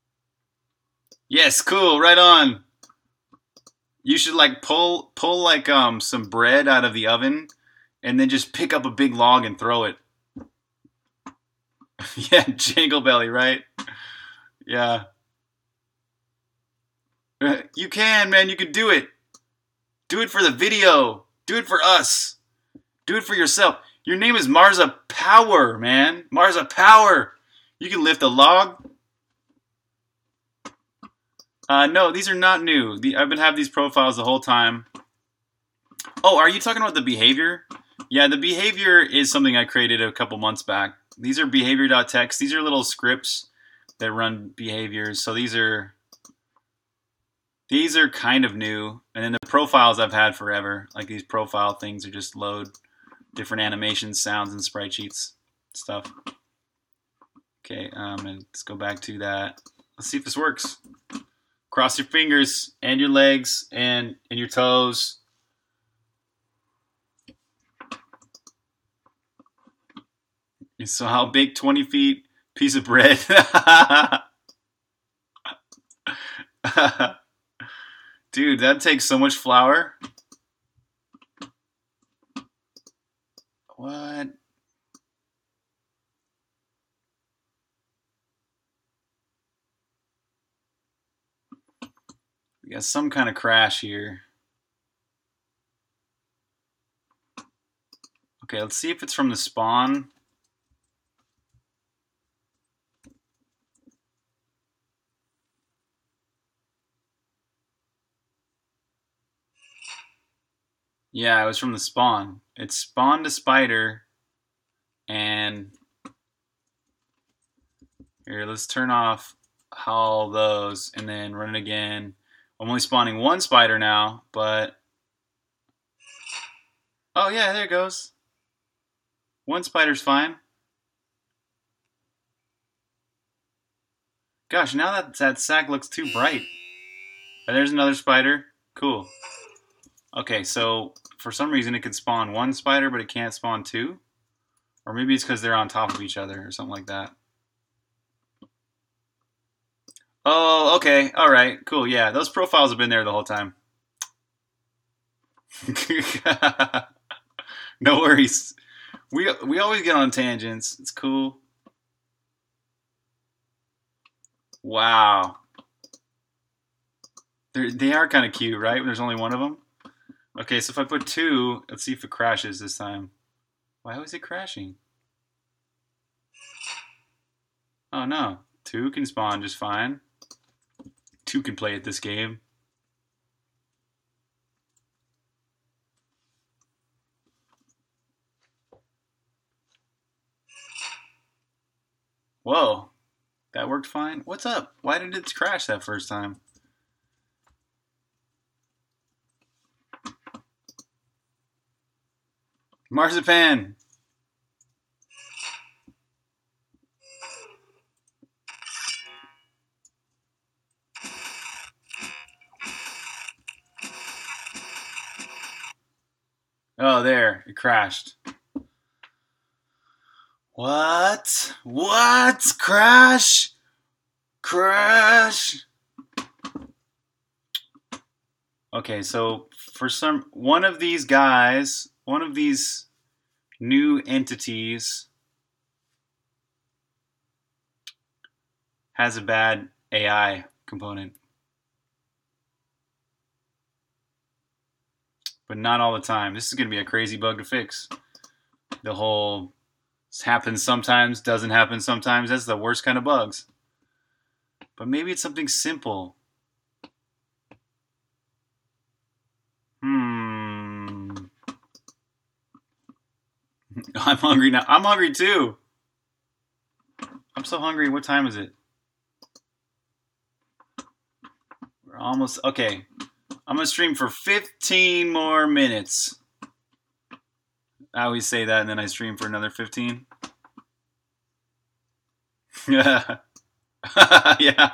Yes, cool, right on. You should like pull like some bread out of the oven and then just pick up a big log and throw it. Yeah, Jangle Belly, right? Yeah. You can, man, you can do it. Do it for the video. Do it for us. Do it for yourself. Your name is Marza Power, man. Marza Power. You can lift a log. No, these are not new. I've been having these profiles the whole time. Oh, are you talking about the behavior? Yeah, the behavior is something I created a couple months back. These are behavior.txt. These are little scripts that run behaviors. So these are kind of new. And then the profiles I've had forever. Like these profile things are just load different animations, sounds, and sprite sheets stuff. Okay, and let's go back to that. Let's see if this works. Cross your fingers and your legs and your toes. So how big? 20 feet? Piece of bread. Dude, that takes so much flour. What? We got some kind of crash here. Okay, let's see if it's from the spawn. Yeah, it was from the spawn. It spawned a spider, And here, let's turn off all those and then run it again. I'm only spawning one spider now, but oh yeah, there it goes. One spider's fine. Gosh, now that sack looks too bright. And there's another spider. Cool. Okay, so for some reason it could spawn one spider, but it can't spawn two. Or maybe it's because they're on top of each other or something like that. Oh, okay. All right. Cool. Yeah, those profiles have been there the whole time. No worries. We always get on tangents. It's cool. Wow. They are kind of cute, right? When there's only one of them. Okay, so if I put two, let's see if it crashes this time. Why was it crashing? Oh no. Two can spawn just fine. Two can play at this game. Whoa. That worked fine. What's up? Why did it crash that first time? Marzipan. Oh, there. It crashed. What? What? Crash? Crash? Okay, so for one of these guys, one of these new entities has a bad AI component. But not all the time. This is going to be a crazy bug to fix. The whole happens sometimes, doesn't happen sometimes. That's the worst kind of bugs. But maybe it's something simple. I'm hungry now. I'm hungry too. I'm so hungry. What time is it? We're almost... Okay. I'm going to stream for 15 more minutes. I always say that and then I stream for another 15. Yeah. Yeah.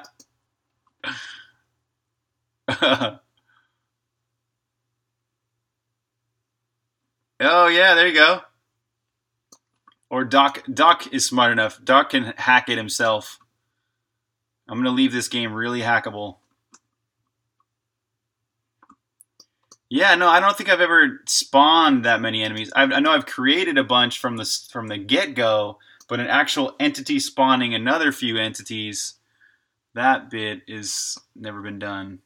Oh, yeah, there you go. Or Doc is smart enough. Doc can hack it himself. I'm going to leave this game really hackable. Yeah, no, I don't think I've ever spawned that many enemies. I know I've created a bunch from the get-go, but an actual entity spawning another few entities, that bit is never been done.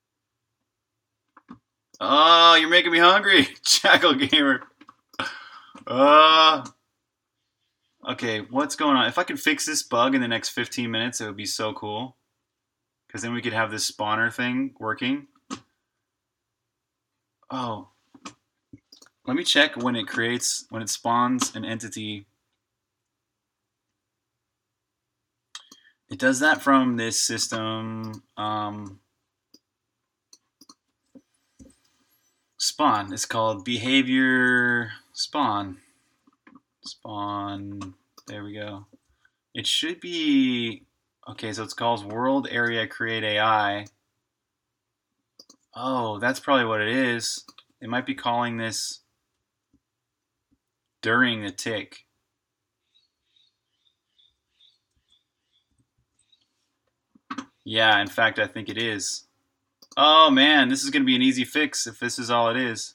Oh, you're making me hungry, Jackal Gamer. Okay, what's going on? If I could fix this bug in the next 15 minutes, it would be so cool. Because then we could have this spawner thing working. Oh, let me check when it spawns an entity. It does that from this system. Spawn. It's called behavior spawn. Spawn. There we go. It should be... Okay, so it's called world area create AI. Oh, that's probably what it is. It might be calling this during the tick. Yeah, in fact, I think it is. Oh man, this is going to be an easy fix if this is all it is.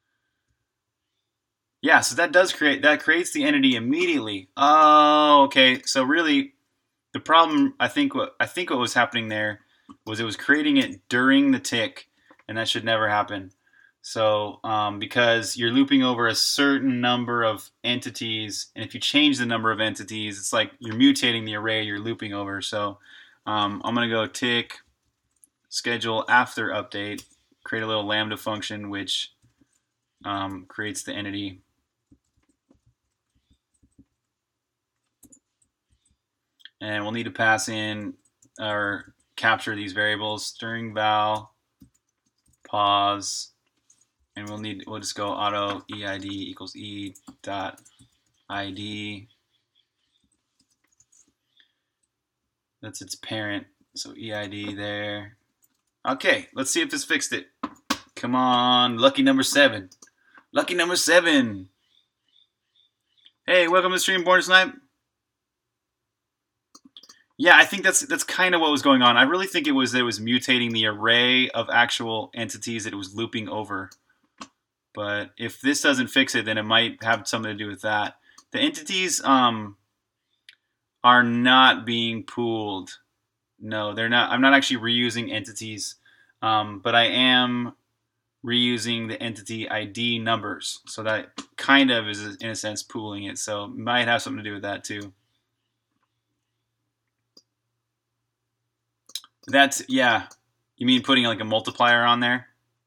Yeah, so that creates the entity immediately. Oh, okay. So really, the problem I think what was happening there was it was creating it during the tick. And that should never happen. So because you're looping over a certain number of entities, and if you change the number of entities, it's like you're mutating the array you're looping over. So I'm going to go tick, schedule after update, create a little lambda function which creates the entity. And we'll need to pass in or capture these variables. String val pause. And we'll just go auto eid equals e dot id. That's its parent. So eid there. Okay, let's see if this fixed it. Come on, lucky number 7. Lucky number 7. Hey, welcome to the stream, Born to Snipe. Yeah, I think that's kind of what was going on. I really think it was mutating the array of actual entities that it was looping over. But if this doesn't fix it, then it might have something to do with that. The entities are not being pooled. No, they're not. I'm not actually reusing entities, but I am reusing the entity ID numbers. So that kind of is, in a sense, pooling it. So it might have something to do with that too. That's, yeah. You mean putting like a multiplier on there?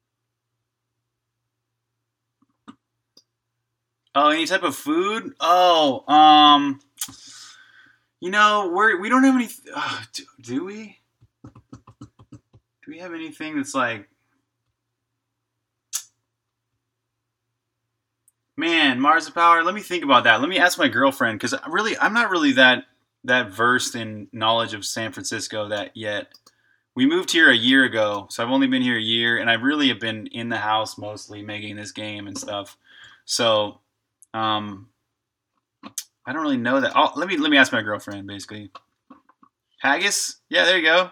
Oh, any type of food? Oh, you know, we don't have any. Do we? Do we have anything that's like? Man, Mars of Power. Let me think about that. Let me ask my girlfriend because I'm not really that versed in knowledge of San Francisco that yet. We moved here a year ago, so I've only been here a year, and I really have been in the house mostly making this game and stuff. So, I don't really know that. Oh, let me ask my girlfriend basically. Haggis? Yeah, there you go.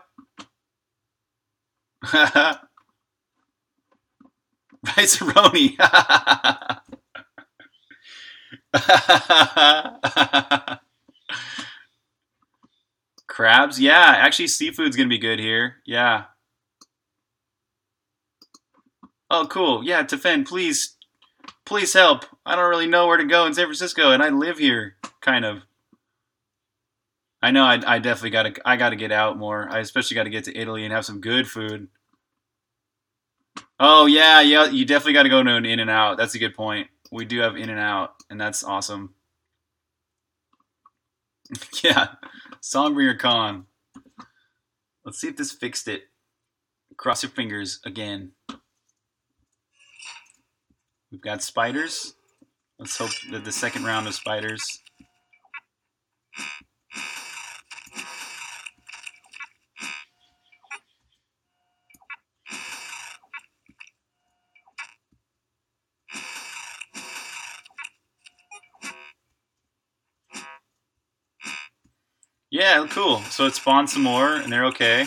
Rice-a-roni. Crabs? Yeah, actually seafood's gonna be good here. Yeah. Oh, cool. Yeah, Tiffen, please help. I don't really know where to go in San Francisco, and I live here, kind of. I know I definitely gotta get out more. I especially gotta get to Italy and have some good food. Oh, yeah, you definitely gotta go to an In-N-Out. That's a good point. We do have In-N-Out, and that's awesome. Yeah, Songbringer Con. Let's see if this fixed it. Cross your fingers again. We've got spiders. Let's hope that the second round of spiders. Yeah, cool. So it spawned some more, and they're okay.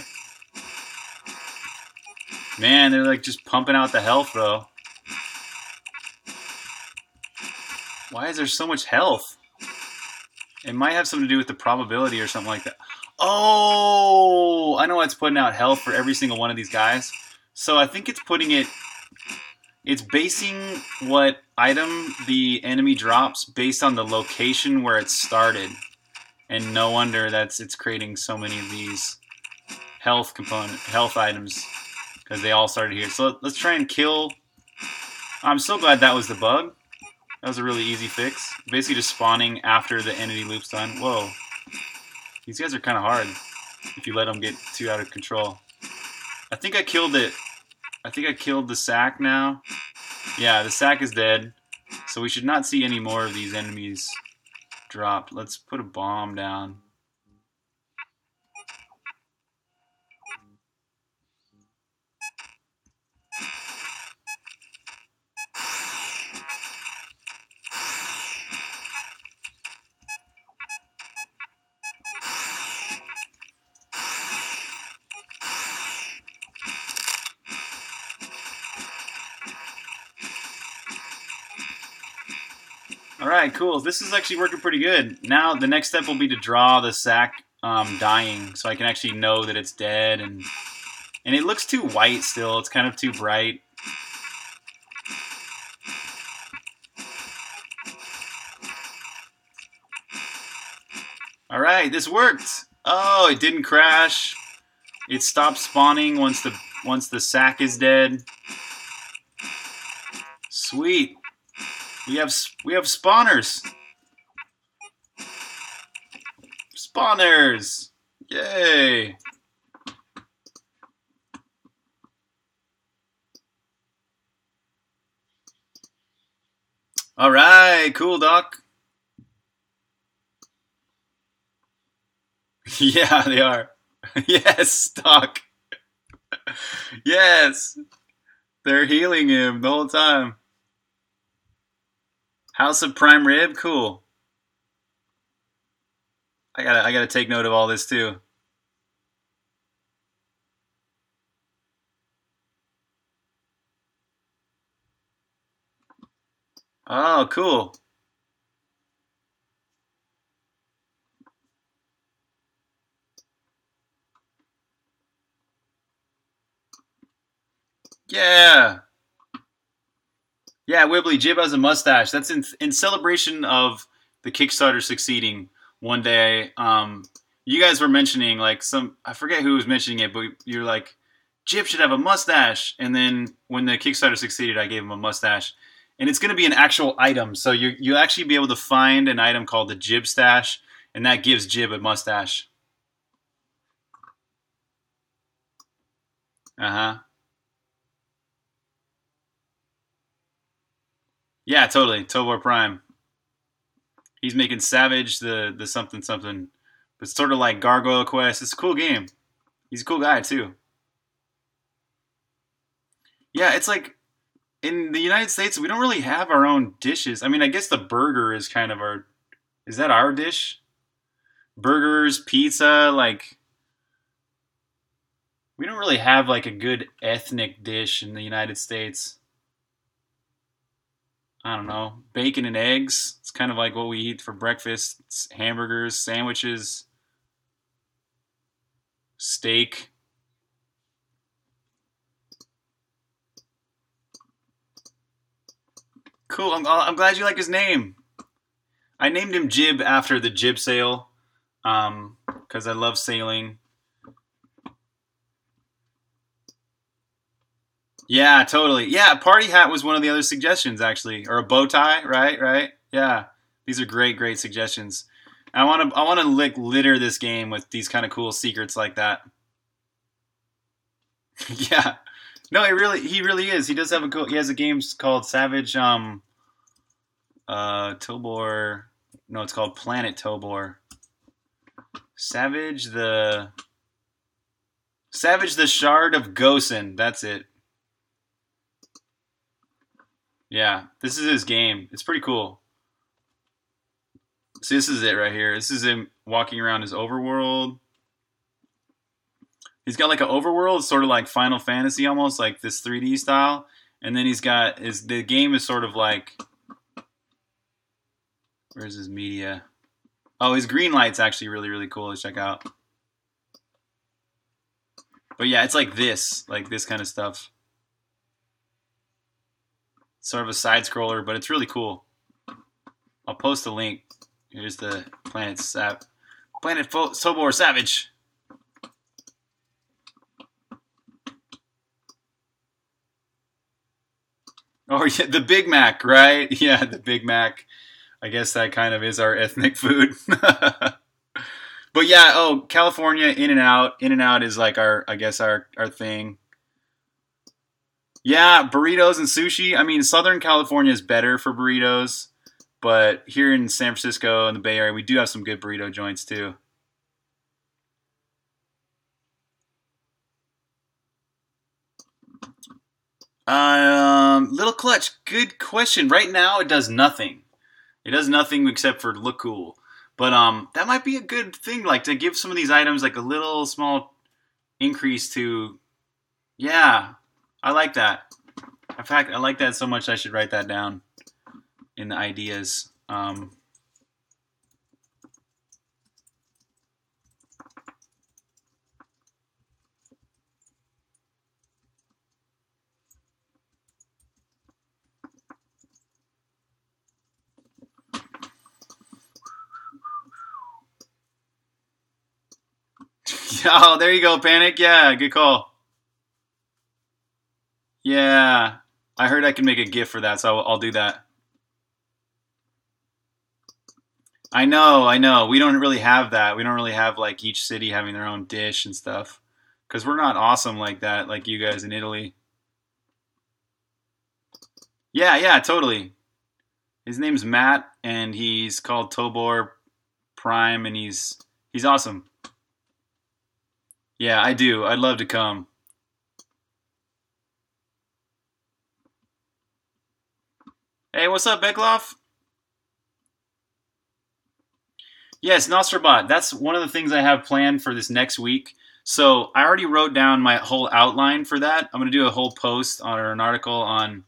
Man, they're like just pumping out the health, though. Why is there so much health? It might have something to do with the probability or something like that. Oh, I know it's putting out health for every single one of these guys. So I think it's putting it... It's basing what item the enemy drops based on the location where it started. And no wonder it's creating so many of these health items because they all started here. So let's try and kill. I'm so glad that was the bug. That was a really easy fix. Basically just spawning after the entity loop's done. Whoa. These guys are kind of hard if you let them get too out of control. I think I killed it. I think I killed the sack now. Yeah, the sack is dead. So we should not see any more of these enemies dropped. Let's put a bomb down. Alright, cool. This is actually working pretty good. Now the next step will be to draw the sack dying so I can actually know that it's dead. And it looks too white still. It's kind of too bright. Alright, this worked. Oh, it didn't crash. It stopped spawning once the sack is dead. Sweet. We have spawners. Spawners! Yay! All right, cool, Doc. Yeah, they are. Yes, Doc. Yes, they're healing him the whole time. House of Prime Rib, cool. I gotta take note of all this too. Oh, cool. Yeah. Yeah, Wibbly, Jib has a mustache. That's in celebration of the Kickstarter succeeding one day. You guys were mentioning like I forget who was mentioning it, but you're like, Jib should have a mustache. And then when the Kickstarter succeeded, I gave him a mustache. And it's going to be an actual item. So you'll actually be able to find an item called the Jib Stash, and that gives Jib a mustache. Uh-huh. Yeah, totally. Tobor Prime. He's making Savage the something something. But sort of like Gargoyle Quest. It's a cool game. He's a cool guy too. Yeah, it's like in the United States we don't really have our own dishes. I mean, I guess the burger is kind of our is that our dish? Burgers, pizza, like we don't really have like a good ethnic dish in the United States. I don't know. Bacon and eggs. It's kind of like what we eat for breakfast. It's hamburgers, sandwiches, steak. Cool. I'm glad you like his name. I named him Jib after the jib sail, because I love sailing. Yeah, totally. Yeah, party hat was one of the other suggestions actually, or a bow tie, right? Right? Yeah, these are great suggestions. I want to like litter this game with these kind of cool secrets like that. Yeah. No, he really is. He does have a cool. He has a game called Savage Tobor. No, it's called Planet Tobor. Savage the Shard of Gosen. That's it. Yeah, this is his game. It's pretty cool. So this is it right here. This is him walking around his overworld. He's got like an overworld, sort of like Final Fantasy, almost like this 3D style. And then he's got the game is sort of like, where's his media? Oh, his green light's actually really cool to check out. But yeah, it's like this kind of stuff. Sort of a side scroller, but it's really cool. I'll post a link. Here's the Planet Tobor Savage. Oh yeah, the Big Mac, right? Yeah, the Big Mac. I guess that kind of is our ethnic food. But yeah, oh, California In and Out. In and Out is like I guess our thing. Yeah, burritos and sushi. I mean, Southern California is better for burritos, but here in San Francisco and the Bay Area, we do have some good burrito joints too. Little Clutch, good question. Right now, it does nothing. It does nothing except for look cool. But that might be a good thing, like to give some of these items like a little small increase to. Yeah, I like that. In fact, I like that so much I should write that down in the ideas. Oh, there you go, Panic. Yeah, good call. Yeah, I heard I can make a GIF for that, so I'll do that. I know, I know. We don't really have that. We don't really have like each city having their own dish and stuff. Because we're not awesome like that, like you guys in Italy. Yeah, yeah, totally. His name's Matt, and he's called Tobor Prime, and he's awesome. Yeah, I do. I'd love to come. Hey, what's up, Beckloff? Yes, Nostrabot. That's one of the things I have planned for this next week. So I already wrote down my whole outline for that. I'm going to do a whole post on or an article on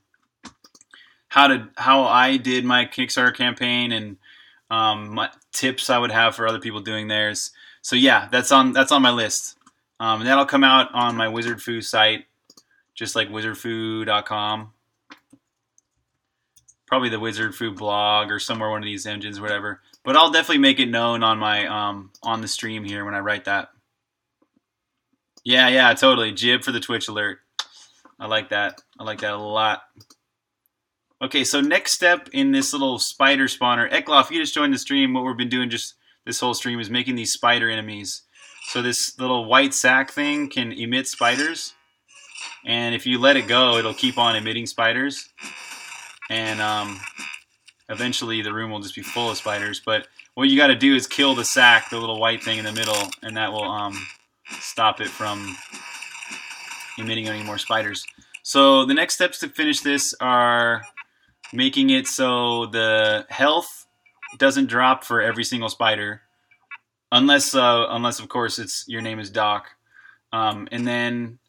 how I did my Kickstarter campaign and my tips I would have for other people doing theirs. So yeah, that's on my list. That'll come out on my Wizard Foo site, just like wizardfoo.com. Probably the Wizard Foo blog or somewhere one of these engines, whatever. But I'll definitely make it known on my on the stream here when I write that. Yeah, yeah, totally. Jib for the Twitch alert. I like that. I like that a lot. Okay, so next step in this little spider spawner, Ekloff, you just joined the stream. What we've been doing just this whole stream is making these spider enemies. So this little white sack thing can emit spiders, and if you let it go, it'll keep on emitting spiders, and eventually the room will just be full of spiders. But what you got to do is kill the sack, the little white thing in the middle, and that will stop it from emitting any more spiders. So the next steps to finish this are making it so the health doesn't drop for every single spider, unless of course your name is Doc, and then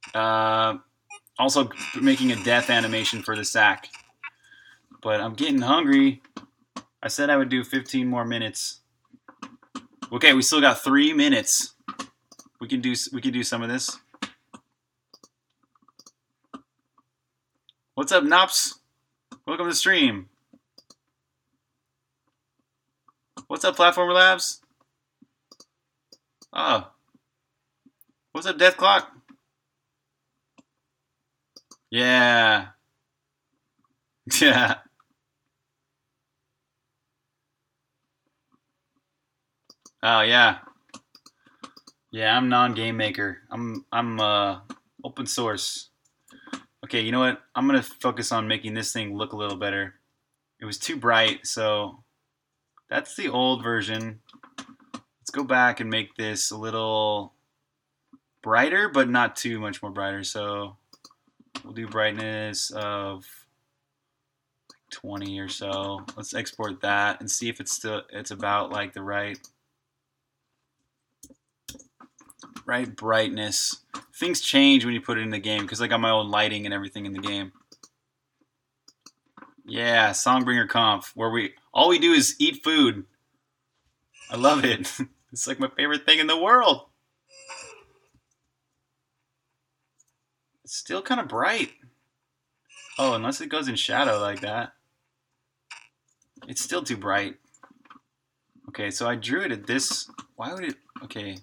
also making a death animation for the sack. But I'm getting hungry. I said I would do 15 more minutes. Okay, we still got 3 minutes. We can do some of this. What's up, Nops? Welcome to the stream. What's up, Platformer Labs? Oh. What's up, Death Clock? Yeah. Yeah. Oh yeah. Yeah, I'm non-game maker. I'm open source. Okay, you know what? I'm gonna focus on making this thing look a little better. It was too bright, so that's the old version. Let's go back and make this a little brighter, but not too much more brighter. So we'll do brightness of 20 or so. Let's export that and see if it's about like the right brightness. Things change when you put it in the game because I got my own lighting and everything in the game. Yeah, Songbringer Conf, where all we do is eat food. I love it. It's like my favorite thing in the world. It's still kind of bright. Oh, unless it goes in shadow like that. It's still too bright. Okay, so I drew it at this. Why would it? Okay.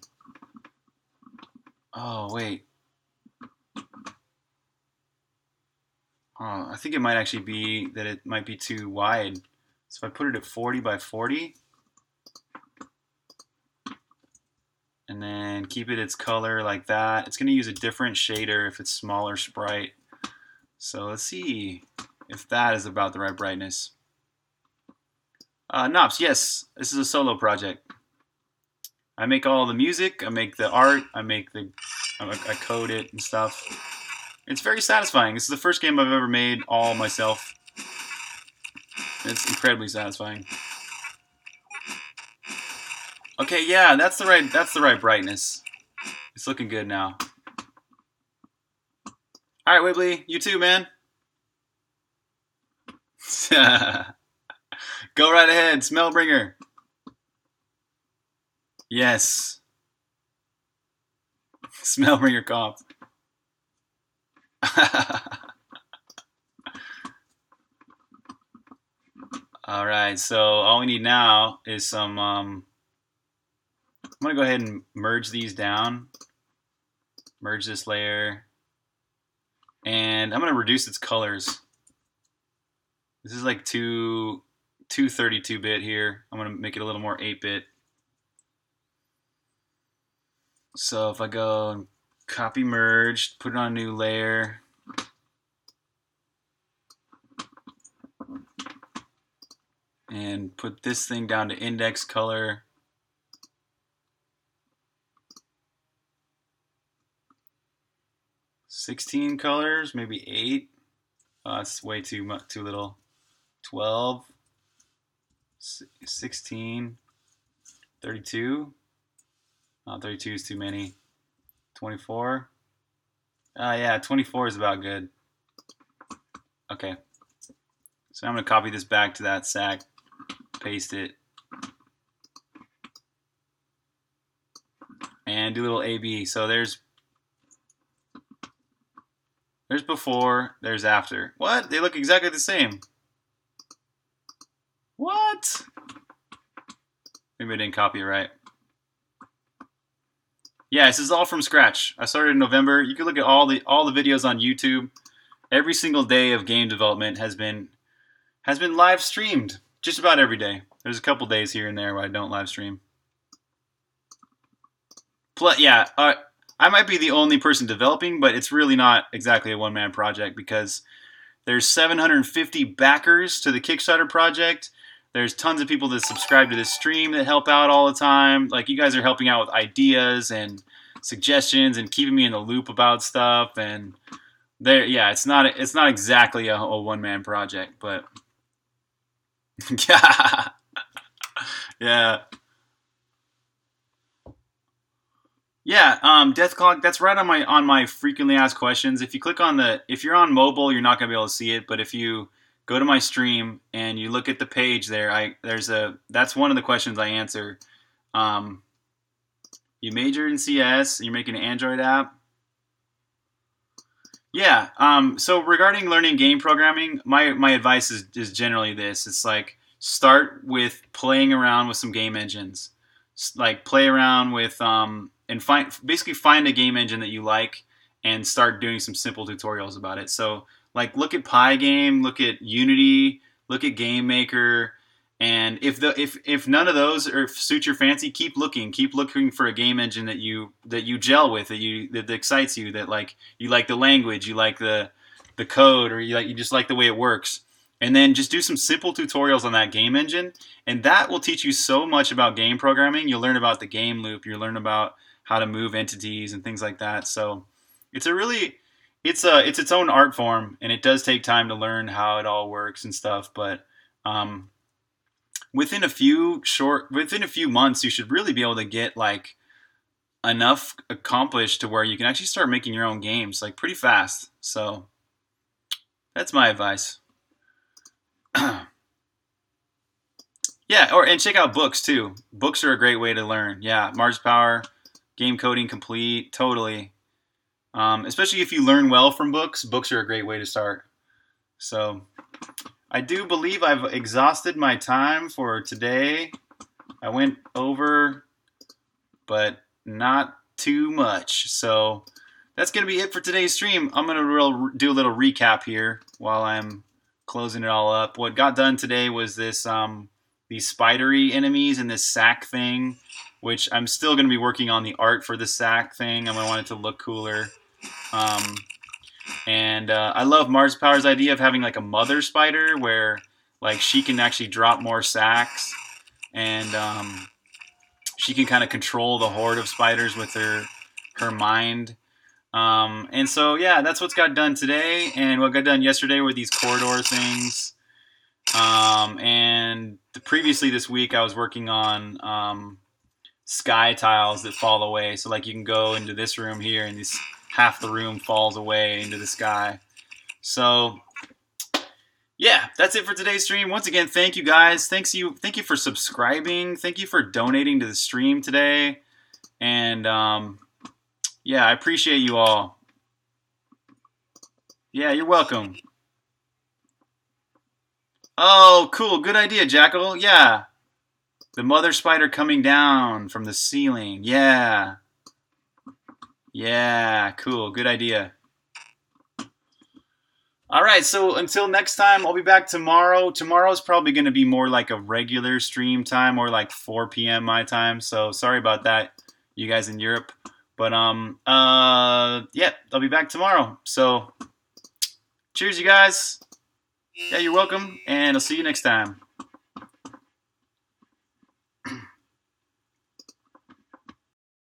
Oh, wait. Oh, I think it might actually be that it might be too wide. So if I put it at 40 by 40, and then keep it its color like that, it's going to use a different shader if it's smaller sprite. So let's see if that is about the right brightness. Nops, yes, this is a solo project. I make all the music, I make the art, I code it and stuff. It's very satisfying. This is the first game I've ever made all myself. It's incredibly satisfying. Okay, yeah, that's the right brightness. It's looking good now. All right, Wibbly, you too, man. Go right ahead, Smellbringer. Yes. Smellbringer comp. All right, so all we need now is some. I'm gonna go ahead and merge these down. Merge this layer, and I'm gonna reduce its colors. This is like too 232-bit here. I'm going to make it a little more 8-bit. So if I go and copy merge, put it on a new layer, and put this thing down to index color. "16 colors, maybe 8. Oh, that's way too little. 12, 16, 32. Oh, 32 is too many. 24. Yeah, 24 is about good. Okay. So I'm going to copy this back to that sack, paste it, and do a little A/B. So there's before, there's after. What? They look exactly the same. What? Maybe I didn't copy it right. Yeah, this is all from scratch. I started in November. You can look at all the videos on YouTube. Every single day of game development has been live streamed. Just about every day. There's a couple days here and there where I don't live stream. Yeah, I might be the only person developing, but it's really not exactly a one-man project because there's 750 backers to the Kickstarter project. There's tons of people that subscribe to this stream that help out all the time. Like, you guys are helping out with ideas and suggestions and keeping me in the loop about stuff. And yeah, it's not exactly a one-man project, but yeah. Death Clock, that's right on my frequently asked questions. If you click on if you're on mobile, you're not going to be able to see it, but if you go to my stream and you look at the page there, that's one of the questions I answer. You majored in CS, and you're making an Android app? Yeah, so regarding learning game programming, my advice is generally this. It's like, start with playing around with some game engines. Like, play around with, and basically find a game engine that you like and start doing some simple tutorials about it. So, like, look at Pygame, look at Unity, look at GameMaker, and if none of those suit your fancy, keep looking for a game engine that you gel with, that excites you, that like you like the language, you like the code, or you just like the way it works. And then just do some simple tutorials on that game engine, and that will teach you so much about game programming. You'll learn about the game loop, you'll learn about how to move entities and things like that. So it's its own art form, and it does take time to learn how it all works and stuff. But within a few months, you should really be able to get like enough accomplished to where you can actually start making your own games like pretty fast. So that's my advice. Yeah, and check out books too. Books are a great way to learn. Yeah, Mars Power, Game Coding Complete, totally. Especially if you learn well from books, books are a great way to start. So I do believe I've exhausted my time for today. I went over, but not too much. So that's going to be it for today's stream. I'm going to do a little recap here while I'm closing it all up. What got done today was this these spidery enemies and this sack thing, which I'm still going to be working on the art for the sack thing. I'm going to want it to look cooler. And I love Mars Power's idea of having like a mother spider where like she can actually drop more sacks, and she can kind of control the horde of spiders with her mind. And so, yeah, that's what's got done today. And what got done yesterday were these corridor things. And previously this week I was working on sky tiles that fall away. So like you can go into this room here and half the room falls away into the sky. So yeah, that's it for today's stream. Once again, thank you guys. Thank you for subscribing. Thank you for donating to the stream today. And yeah, I appreciate you all. Yeah, you're welcome. Oh, cool. Good idea, Jackal. Yeah. The mother spider coming down from the ceiling. Yeah. Yeah, cool. Good idea. All right, so until next time, I'll be back tomorrow. Tomorrow's probably going to be more like a regular stream time, or like 4 p.m. my time. So sorry about that, you guys in Europe. But yeah, I'll be back tomorrow. So cheers, you guys. Yeah, you're welcome, and I'll see you next time.